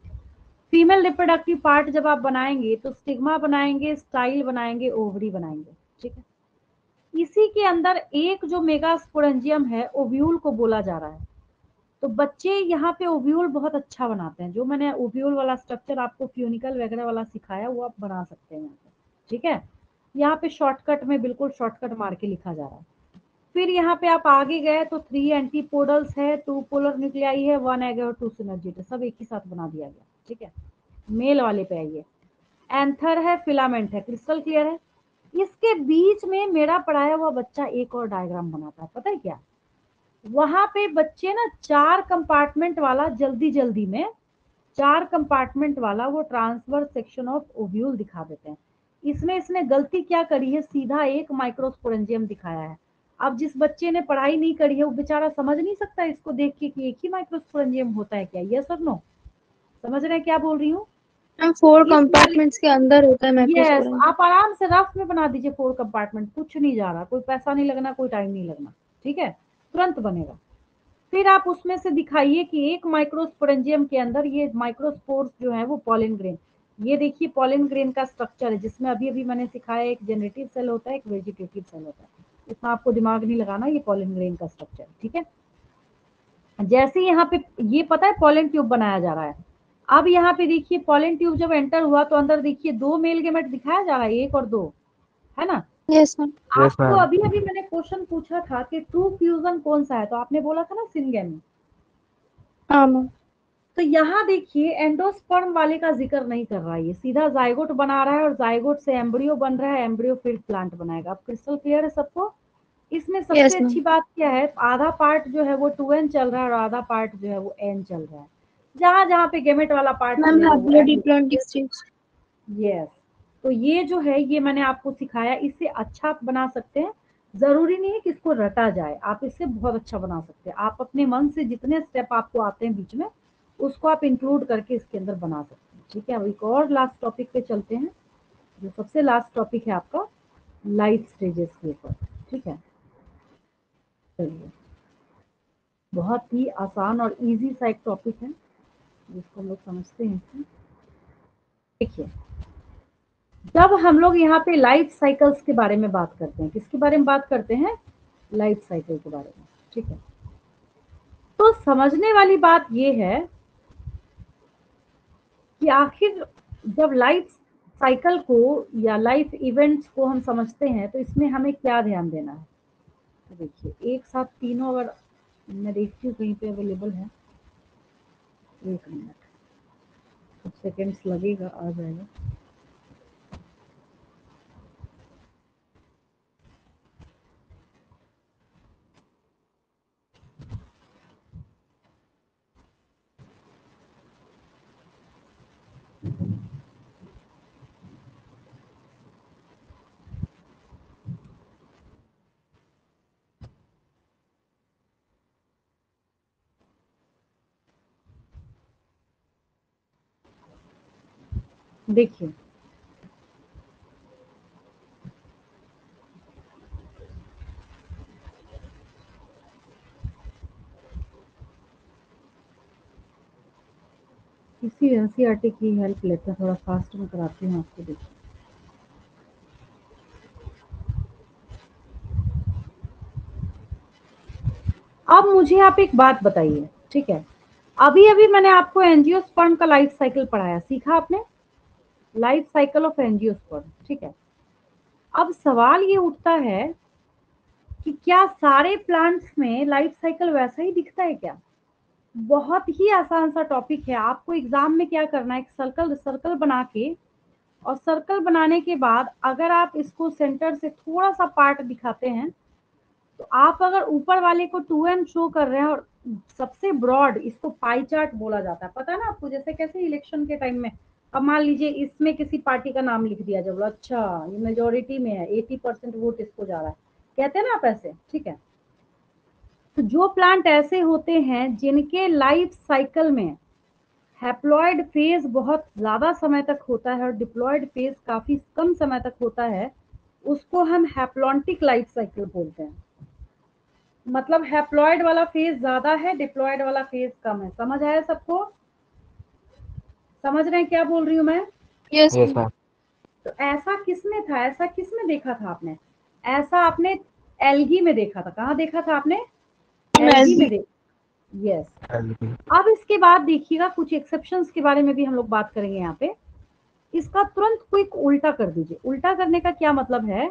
फीमेल रिप्रोडक्टिव पार्ट जब आप बनाएंगे तो स्टिग्मा बनाएंगे, स्टाइल बनाएंगे, ओवरी बनाएंगे, ठीक है। इसी के अंदर एक जो मेगास्पोरेंजियम है ओव्यूल को बोला जा रहा है। तो बच्चे यहाँ पे ओव्यूल बहुत अच्छा बनाते हैं। जो मैंने ओव्यूल वाला स्ट्रक्चर आपको फ्यूनिकल वगैरह वाला सिखाया वो आप बना सकते हैं यहाँ पे, ठीक है। यहाँ पे शॉर्टकट में बिल्कुल शॉर्टकट मार के लिखा जा रहा है। फिर यहाँ पे आप आगे गए तो 3 एंटीपोडल्स है, 2 पोलर न्यूक्लियाई है, 1 एग और 2 सिनर्जिड, सब एक ही साथ बना दिया गया, ठीक है। मेल वाले पे आइए। एंथर है, फिलामेंट है, क्रिस्टल क्लियर है। इसके बीच में मेरा पढ़ाया हुआ बच्चा एक और डायग्राम बनाता है, पता है क्या? वहां पे बच्चे ना 4 कंपार्टमेंट वाला जल्दी जल्दी में 4 कंपार्टमेंट वाला वो ट्रांसवर्स सेक्शन ऑफ ओव्यूल दिखा देते हैं। इसमें इसने गलती क्या करी है, सीधा एक माइक्रोस्पोरेंजियम दिखाया है। अब जिस बच्चे ने पढ़ाई नहीं करी है वो बेचारा समझ नहीं सकता इसको देख के कि एक ही माइक्रोस्पोरेंजियम होता है क्या। यस और नो? समझ रहे हैं क्या बोल रही हूँ? मैम 4 इस वाले कंपार्टमेंट्स के अंदर होता है यस, मैक्रोस्पोरेंजियम। आप आराम से रफ में बना दीजिए 4 कंपार्टमेंट, कुछ नहीं जा रहा, कोई पैसा नहीं लगना, कोई टाइम नहीं लगना, ठीक है, तुरंत बनेगा। फिर आप उसमें से दिखाइए कि एक माइक्रोस्पोरेंजियम के अंदर ये माइक्रोस्पोर्स जो है वो पॉलिन ग्रेन, ये देखिए पॉलिन ग्रेन का स्ट्रक्चर है जिसमें अभी अभी मैंने सिखाया एक जनरेटिव सेल होता है, एक वेजिटेटिव सेल होता है। इसमें आपको दिमाग नहीं लगाना, ये पॉलिन ग्रेन का स्ट्रक्चर, ठीक है। जैसे यहाँ पे ये पता है पॉलन ट्यूब बनाया जा रहा है। अब यहाँ पे देखिए पॉलन ट्यूब जब एंटर हुआ तो अंदर देखिए 2 मेल गेमेट दिखाया जा रहा है, 1 और 2, है ना। Yes ma'am. यस आपको मैम। अभी अभी मैंने क्वेश्चन पूछा था कि ट्रू फ्यूजन कौन सा है, तो आपने बोला था ना सिंगेमी। हाँ मैम। तो यहाँ देखिए एंडोस्पर्म वाले का जिक्र नहीं कर रहा है, ये सीधा जाइगोट बना रहा है और जाइगोट से एम्ब्रियो बन रहा है, एम्ब्रियो फिर प्लांट बनाएगा। अब क्रिस्टल क्लियर है सबको? इसमें सबसे यस अच्छी मैम। बात क्या है, आधा पार्ट जो है वो 2n चल रहा है और आधा पार्ट जो है वो n चल रहा है। जहां जहां पे गेमेट वाला पार्ट मैम चलेगा वो n। हैप्लोडिप्लॉइड एक्सचेंज। यस। तो ये जो है ये मैंने आपको सिखाया, इससे अच्छा आप बना सकते हैं। जरूरी नहीं है कि इसको रटा जाए, आप इससे बहुत अच्छा बना सकते हैं। आप अपने मन से जितने स्टेप आपको आते हैं बीच में उसको आप इंक्लूड करके इसके अंदर बना सकते हैं, ठीक है। अब एक और लास्ट टॉपिक पे चलते हैं, जो सबसे लास्ट टॉपिक है आपका लाइफ स्टेजेस के ऊपर, ठीक है। चलिए, बहुत ही आसान और इजी सा एक टॉपिक है जिसको हम लोग समझते हैं। देखिए, जब हम लोग यहाँ पे लाइफ साइकिल्स के बारे में बात करते हैं, किसके बारे में बात करते हैं? लाइफ साइकिल के बारे में, ठीक है। तो समझने वाली बात ये है कि आखिर जब लाइफ साइकिल को या लाइफ इवेंट्स को हम समझते हैं तो इसमें हमें क्या ध्यान देना है। तो देखिए एक साथ तीनों, अगर मैं देखती हूँ कहीं पे अवेलेबल है, 1 मिनट, कुछ सेकेंड्स लगेगा, आ जाएगा। देखिए इसी एनसीईआरटी की हेल्प लेते हैं, थोड़ा फास्ट में कराती हूँ आपको। देखिए अब मुझे आप एक बात बताइए, ठीक है। अभी अभी मैंने आपको एंजियोस्पर्म का लाइफ साइकिल पढ़ाया, सीखा आपने? लाइफ साइकिल ऑफ एंजियोस्पर्म, ठीक है। अब सवाल ये उठता है कि क्या सारे प्लांट्स में लाइफ साइकिल वैसा ही दिखता है क्या? बहुत ही आसान सा टॉपिक है। आपको एग्जाम में क्या करना है, एक सर्कल सर्कल बना के, और सर्कल बनाने के बाद अगर आप इसको सेंटर से थोड़ा सा पार्ट दिखाते हैं तो आप अगर ऊपर वाले को 2n शो कर रहे हैं और सबसे ब्रॉड, इसको पाई चार्ट बोला जाता है, पता है ना आपको, जैसे कैसे इलेक्शन के टाइम में अब मान लीजिए इसमें किसी पार्टी का नाम लिख दिया, जब बोला अच्छा ये मेजोरिटी में है, 80% वोट इसको जा रहा है, कहते हैं ना आप ऐसे, ठीक है। तो जो प्लांट ऐसे होते हैं जिनके लाइफ साइकिल में हैप्लॉइड फेज बहुत ज्यादा समय तक होता है और डिप्लॉयड फेज काफी कम समय तक होता है, उसको हम हैप्लॉन्टिक लाइफ साइकिल बोलते हैं। मतलब हैप्लॉइड वाला फेज ज्यादा है, डिप्लॉयड वाला फेज कम है। समझ आया सबको? समझ रहे हैं क्या बोल रही हूँ मैं? Yes yes ma'am. तो ऐसा किसमें था, ऐसा किसमें देखा था आपने? ऐसा आपने एल्गी में देखा था। कहाँ देखा था आपने? एल्गी में देखा। यस। अब इसके बाद देखिएगा कुछ एक्सेप्शंस के बारे में भी हम लोग बात करेंगे यहाँ पे। इसका तुरंत क्विक उल्टा कर दीजिए। उल्टा करने का क्या मतलब है?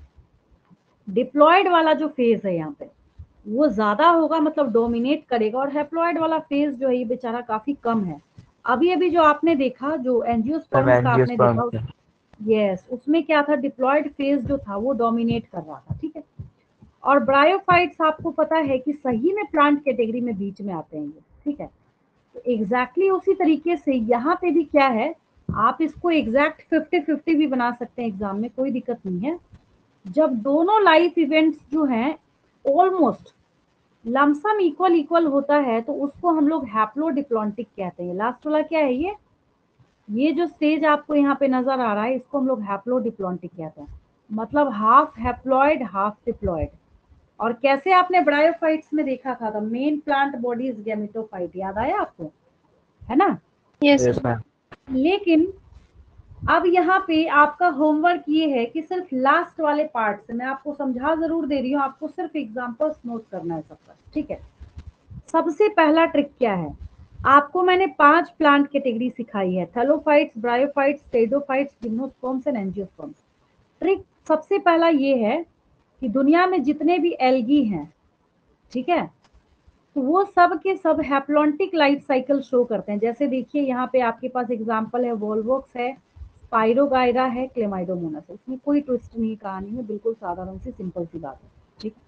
डिप्लॉयड वाला जो फेज है यहाँ पे वो ज्यादा होगा, मतलब डोमिनेट करेगा, और हैप्लॉइड वाला फेज जो है ये बेचारा काफी कम है। अभी अभी जो आपने देखा, जो एंजियोस्पर्म्स का आपने देखा, यस, उसमें क्या था, डिप्लॉयड फेज जो था वो डोमिनेट कर रहा था, ठीक है। और ब्रायोफाइट्स आपको पता है कि सही में प्लांट कैटेगरी में बीच में आते हैं ये, ठीक है। तो एग्जैक्टली उसी तरीके से यहाँ पे भी क्या है, आप इसको एग्जैक्ट 50-50 भी बना सकते हैं एग्जाम में, कोई दिक्कत नहीं है। जब दोनों लाइफ इवेंट्स जो हैं ऑलमोस्ट लमसम इक्वल इक्वल होता है तो उसको हम लोग हैप्लोडिप्लॉन्टिक कहते हैं। लास्ट वाला क्या है, ये जो स्टेज आपको यहाँ पे नजर आ रहा है इसको हम लोग हैप्लोडिप्लॉन्टिक कहते हैं। मतलब हाफ हैप्लॉइड हाफ डिप्लॉइड। और कैसे आपने ब्रायोफाइट्स में देखा था, the main plant body is gametophyte, याद आया आपको, है ना? Yes yes ma'am. लेकिन अब यहाँ पे आपका होमवर्क ये है कि सिर्फ लास्ट वाले पार्ट से, मैं आपको समझा जरूर दे रही हूँ, आपको सिर्फ एग्जांपल्स नोट करना है सबका, ठीक है। सबसे पहला ट्रिक क्या है, आपको मैंने 5 प्लांट कैटेगरी सिखाई है, thallophytes, bryophytes, pteridophytes, gymnosperms and angiosperms. Trick सबसे पहला ये है कि दुनिया में जितने भी एल्गी हैं, ठीक है, तो वो सब के सब हैप्लॉन्टिक लाइफ साइकिल शो करते हैं। जैसे देखिए यहाँ पे आपके पास एग्जांपल है, वोल्वोक्स है, स्पाइरोगायरा है, क्लेमाइडोमोनास है। इसमें कोई ट्विस्ट नहीं कहानी में, बिल्कुल साधारण सी सिंपल सी बात है, ठीक है।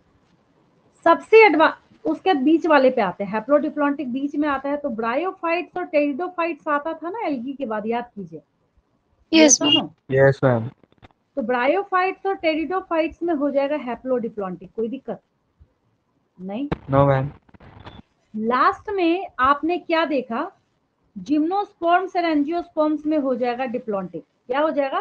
सबसे उसके बीच वाले पे आते हैं, हैप्लोडिप्लॉन्टिक बीच में आता है, तो ब्रायोफाइट्स और टेरिडोफाइट्स आता था ना एल्गी के बाद, याद कीजिए। Yes yes or no? Yes ma'am. तो ब्रायोफाइट्स और टेरिडोफाइट्स में हो जाएगा हैप्लोडिप्लॉन्टिक, कोई दिक्कत नहीं। No ma'am. लास्ट में आपने क्या देखा, जिम्नोस्पर्म्स और एंजियोस्पर्म्स में हो जाएगा डिप्लॉन्टिक, क्या हो जाएगा।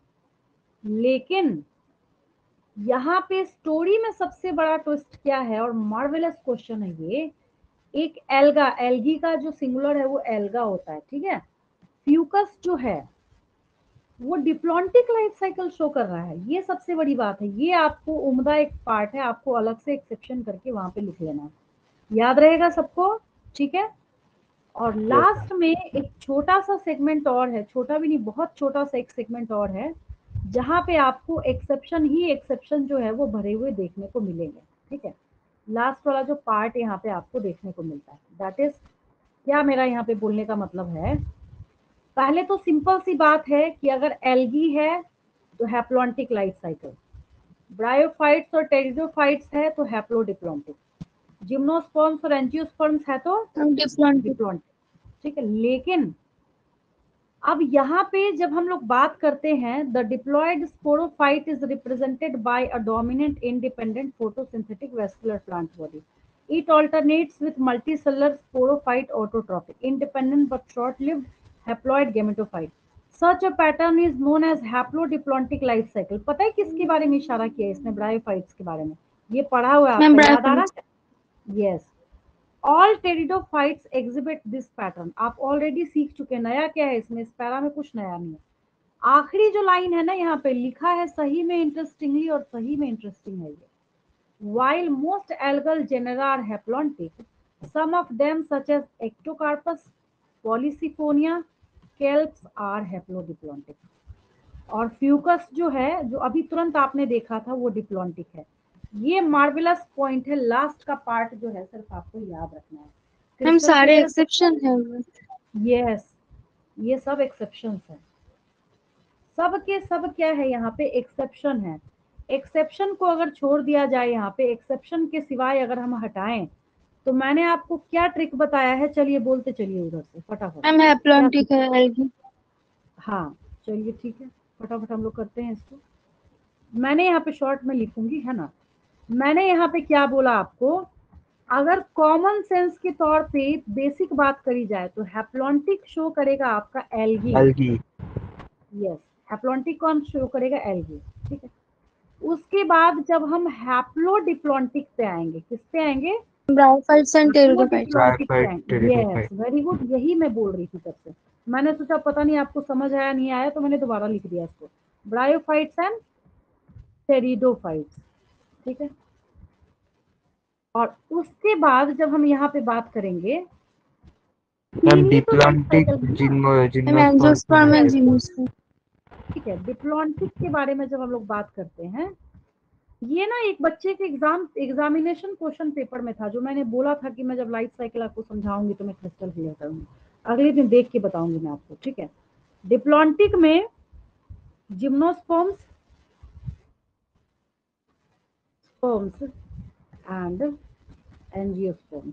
लेकिन यहाँ पे स्टोरी में सबसे बड़ा ट्विस्ट क्या है, और मार्वेलस क्वेश्चन है ये, एक एल्गा, एल्गी का जो सिंगुलर है वो एल्गा होता है, ठीक है। फ्यूकस जो है वो डिप्लॉन्टिक लाइफ साइकिल शो कर रहा है, ये सबसे बड़ी बात है। ये आपको उम्दा एक पार्ट है, आपको अलग से एक्सेप्शन करके वहां पे लिख लेना है, याद रहेगा सबको, ठीक है। और लास्ट में एक छोटा सा सेगमेंट और है, छोटा भी नहीं, बहुत छोटा सा एक सेगमेंट और है, जहां पे आपको एक्सेप्शन ही एक्सेप्शन जो है वो भरे हुए देखने को मिलेंगे, ठीक है। लास्ट वाला जो पार्ट यहाँ पे आपको देखने को मिलता है, दैट इज, क्या मेरा यहाँ पे बोलने का मतलब है, पहले तो सिंपल सी बात है कि अगर एल्गी है तो हैप्लॉन्टिक लाइफ साइकिल, ब्रायोफाइट्स और टेरिडोफाइट्स है तो हैप्लोडिप्लॉन्टिक, जिम्नोस्पर्म्स और एंजियोस्पर्म्स है तो डिफरेंट। डिप्लॉन्टिक, ठीक है। लेकिन अब यहाँ पे जब हम लोग बात करते हैं, the diploid sporophyte is represented by a dominant independent photosynthetic vascular plant body, it alternates with multicellular sporophyte autotrophic independent but short-lived haploid gametophyte. Such a pattern is known as haplodiplontic life cycle. पता है किसके बारे में इशारा किया है इसने, bryophytes के बारे में, ये पढ़ा हुआ है आपका, याद आ रहा है? Yes, all pteridophytes exhibit this pattern, आप ऑलरेडी सीख चुके, नया क्या है इसमें, इस पैरा में कुछ नया नहीं है। आखिरी जो लाइन है ना यहाँ पे लिखा है, सही में इंटरेस्टिंगली, और सही में इंटरेस्टिंग है ये, while most algal genera are haplontic, some of them such as Ectocarpus, Polysifonia, kelps are haplodiplontic. और फ्यूकस जो है, जो अभी तुरंत आपने देखा था, वो डिप्लॉन्टिक है। ये मार्वेलस पॉइंट है, लास्ट का पार्ट जो है सिर्फ आपको याद रखना है। हम सारे एक्सेप्शन है। यस, ये सब एक्सेप्शंस है, सब के सब क्या है यहाँ पे एक्सेप्शन है। एक्सेप्शन को अगर छोड़ दिया जाए, यहाँ पे एक्सेप्शन के सिवाय अगर हम हटाएं, तो मैंने आपको क्या ट्रिक बताया है, चलिए बोलते चलिए उधर से फटाफट। मैम हैप्लॉन्टिक है एल्गी। हाँ चलिए ठीक है, फटाफट हम लोग करते हैं इसको। मैंने यहाँ पे शॉर्ट में लिखूंगी, है ना। मैंने यहाँ पे क्या बोला आपको, अगर कॉमन सेंस के तौर पे बेसिक बात करी जाए तो हैप्लॉन्टिक शो करेगा आपका एल्गी। एल्गी। यस, हैप्लॉन्टिक कौन शो करेगा, एल्गी, ठीक है। उसके बाद जब हम हैप्लोडिप्लॉन्टिक पे आएंगे, किस पे आएंगे, ब्रायोफाइट्स एंड टेरिडोफाइट्स। डिप्लॉन्टिक पे ब्रायोफाइट, आएंगे। टेरिडोफाइट। यस वेरी गुड, यही मैं बोल रही थी तब से। मैंने सोचा पता नहीं आपको समझ आया नहीं आया, तो मैंने दोबारा लिख दिया इसको, ब्रायोफाइट्स एंड टेरिडोफाइट्स, ठीक है। और उसके बाद जब हम यहाँ पे बात करेंगे, मैम तीन ही तो लाइफ डिप्लॉन्टिक साइकिल है ना। Ma'am gymnosperm angiosperm and gymnosperm. ठीक है, डिप्लॉन्टिक के बारे में जब हम लोग बात करते हैं, ये ना एक बच्चे के एग्जामिनेशन क्वेश्चन पेपर में था, जो मैंने बोला था कि मैं जब लाइफ साइकिल आपको समझाऊंगी तो मैं क्रिस्टल क्लियर करूंगी, अगले दिन देख के बताऊंगी मैं आपको, ठीक है। डिप्लॉन्टिक में gymnosperms sperms and angiosperms,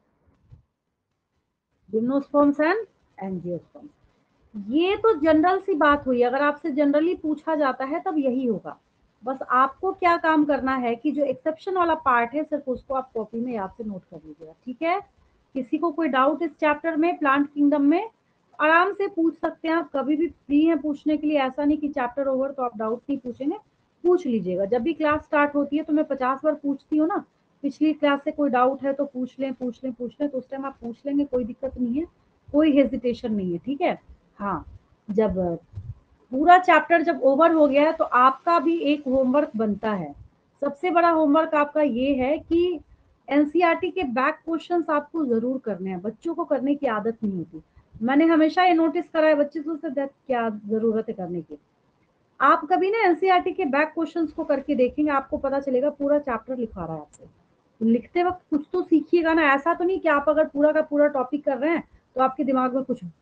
gymnosperms and angiosperms, ये तो जनरल सी बात हुई। अगर आपसे जनरली पूछा जाता है तब यही होगा। बस आपको क्या काम करना है कि जो एक्सेप्शन वाला पार्ट है सिर्फ उसको आप कॉपी में याद से नोट कर लीजिएगा, ठीक है। किसी को कोई डाउट इस चैप्टर में, प्लांट किंगडम में, आराम से पूछ सकते हैं आप, कभी भी फ्री है पूछने के लिए। ऐसा नहीं कि चैप्टर ओवर तो आप डाउट नहीं पूछेंगे, पूछ लीजिएगा। जब भी क्लास स्टार्ट होती है तो मैं 50 बार पूछती हूँ ना, पिछली क्लास से कोई डाउट है तो पूछ लें पूछ लें पूछ लें, तो उस टाइम आप पूछ लेंगे, कोई दिक्कत नहीं है, कोई हेजिटेशन नहीं है, ठीक है। हाँ, जब पूरा चैप्टर जब ओवर हो गया है तो आपका भी एक होमवर्क बनता है। सबसे बड़ा होमवर्क आपका ये है कि एनसीईआरटी के बैक क्वेश्चंस आपको जरूर करने हैं। बच्चों को करने की आदत नहीं होती, मैंने हमेशा ये नोटिस करा है, बच्चे सोचते क्या जरूरत है करने की। आप कभी ना एनसीईआरटी के बैक क्वेश्चंस को करके देखेंगे, आपको पता चलेगा पूरा चैप्टर लिखा रहा है आपसे। तो लिखते वक्त कुछ तो सीखिएगा ना, ऐसा तो नहीं कि आप अगर पूरा का पूरा टॉपिक कर रहे हैं तो आपके दिमाग में कुछ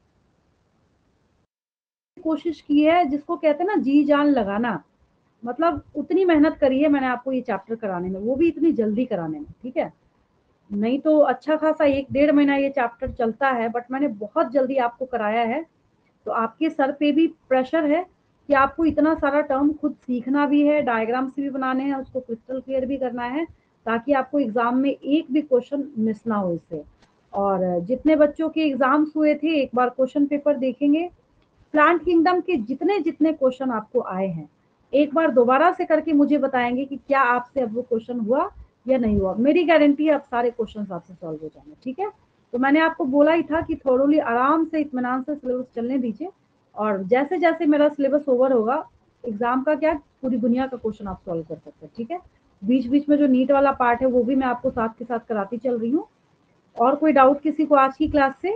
कोशिश की है, जिसको कहते हैं ना जी जान लगाना, मतलब उतनी मेहनत करी है मैंने आपको ये चैप्टर कराने में, वो भी इतनी जल्दी कराने में, ठीक है। नहीं तो अच्छा खासा 1-1.5 महीना ये चैप्टर चलता है, बट मैंने बहुत जल्दी आपको कराया है। तो आपके सर पे भी प्रेशर है कि आपको इतना सारा टर्म खुद सीखना भी है, डायग्राम्स भी बनाने हैं, उसको क्रिस्टल क्लियर भी करना है, ताकि आपको एग्जाम में एक भी क्वेश्चन मिस ना हो इससे। और जितने बच्चों के एग्जाम्स हुए थे, एक बार क्वेश्चन पेपर देखेंगे, प्लांट किंगडम के जितने जितने क्वेश्चन आपको आए हैं, एक बार दोबारा से करके मुझे बताएंगे कि क्या आपसे अब वो क्वेश्चन हुआ या नहीं हुआ। मेरी गारंटी है अब सारे क्वेश्चन आपसे सॉल्व हो जाएंगे, ठीक है। तो मैंने आपको बोला ही था कि थोड़ी आराम से इत्मीनान से सिलेबस चलने दीजिए, और जैसे जैसे मेरा सिलेबस ओवर होगा, एग्जाम का क्या पूरी दुनिया का क्वेश्चन आप सॉल्व कर सकते हैं, ठीक है। बीच बीच में जो नीट वाला पार्ट है वो भी मैं आपको साथ के साथ कराती चल रही हूँ। और कोई डाउट किसी को आज की क्लास से?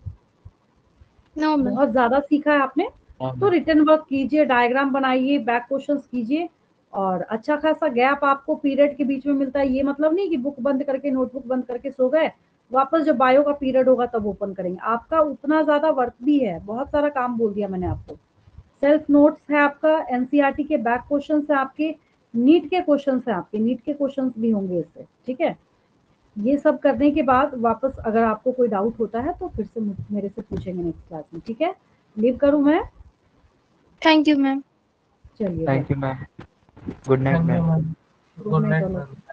No ma'am. बहुत ज्यादा सीखा है आपने, तो रिटर्न वर्क कीजिए, डायग्राम बनाइए, बैक क्वेश्चंस कीजिए, और अच्छा खासा गैप आपको पीरियड के बीच में मिलता है। ये मतलब नहीं कि बुक बंद करके, नोटबुक बंद करके सो गए, वापस जब बायो का पीरियड होगा तब ओपन करेंगे। आपका उतना ज्यादा वर्क भी है, बहुत सारा काम बोल दिया मैंने आपको। सेल्फ नोट्स है आपका, एनसीईआरटी के बैक क्वेश्चन है आपके, नीट के क्वेश्चन है आपके, नीट के क्वेश्चन भी होंगे इससे, ठीक है। ये सब करने के बाद वापस अगर आपको कोई डाउट होता है तो फिर से मेरे से पूछेंगे नेक्स्ट क्लास में, ठीक है। लीव करूं मैं? Thank you ma'am. चलिए thank you ma'am. Good night thank you ma'am. Ma'am, good good night night all. Ma'am.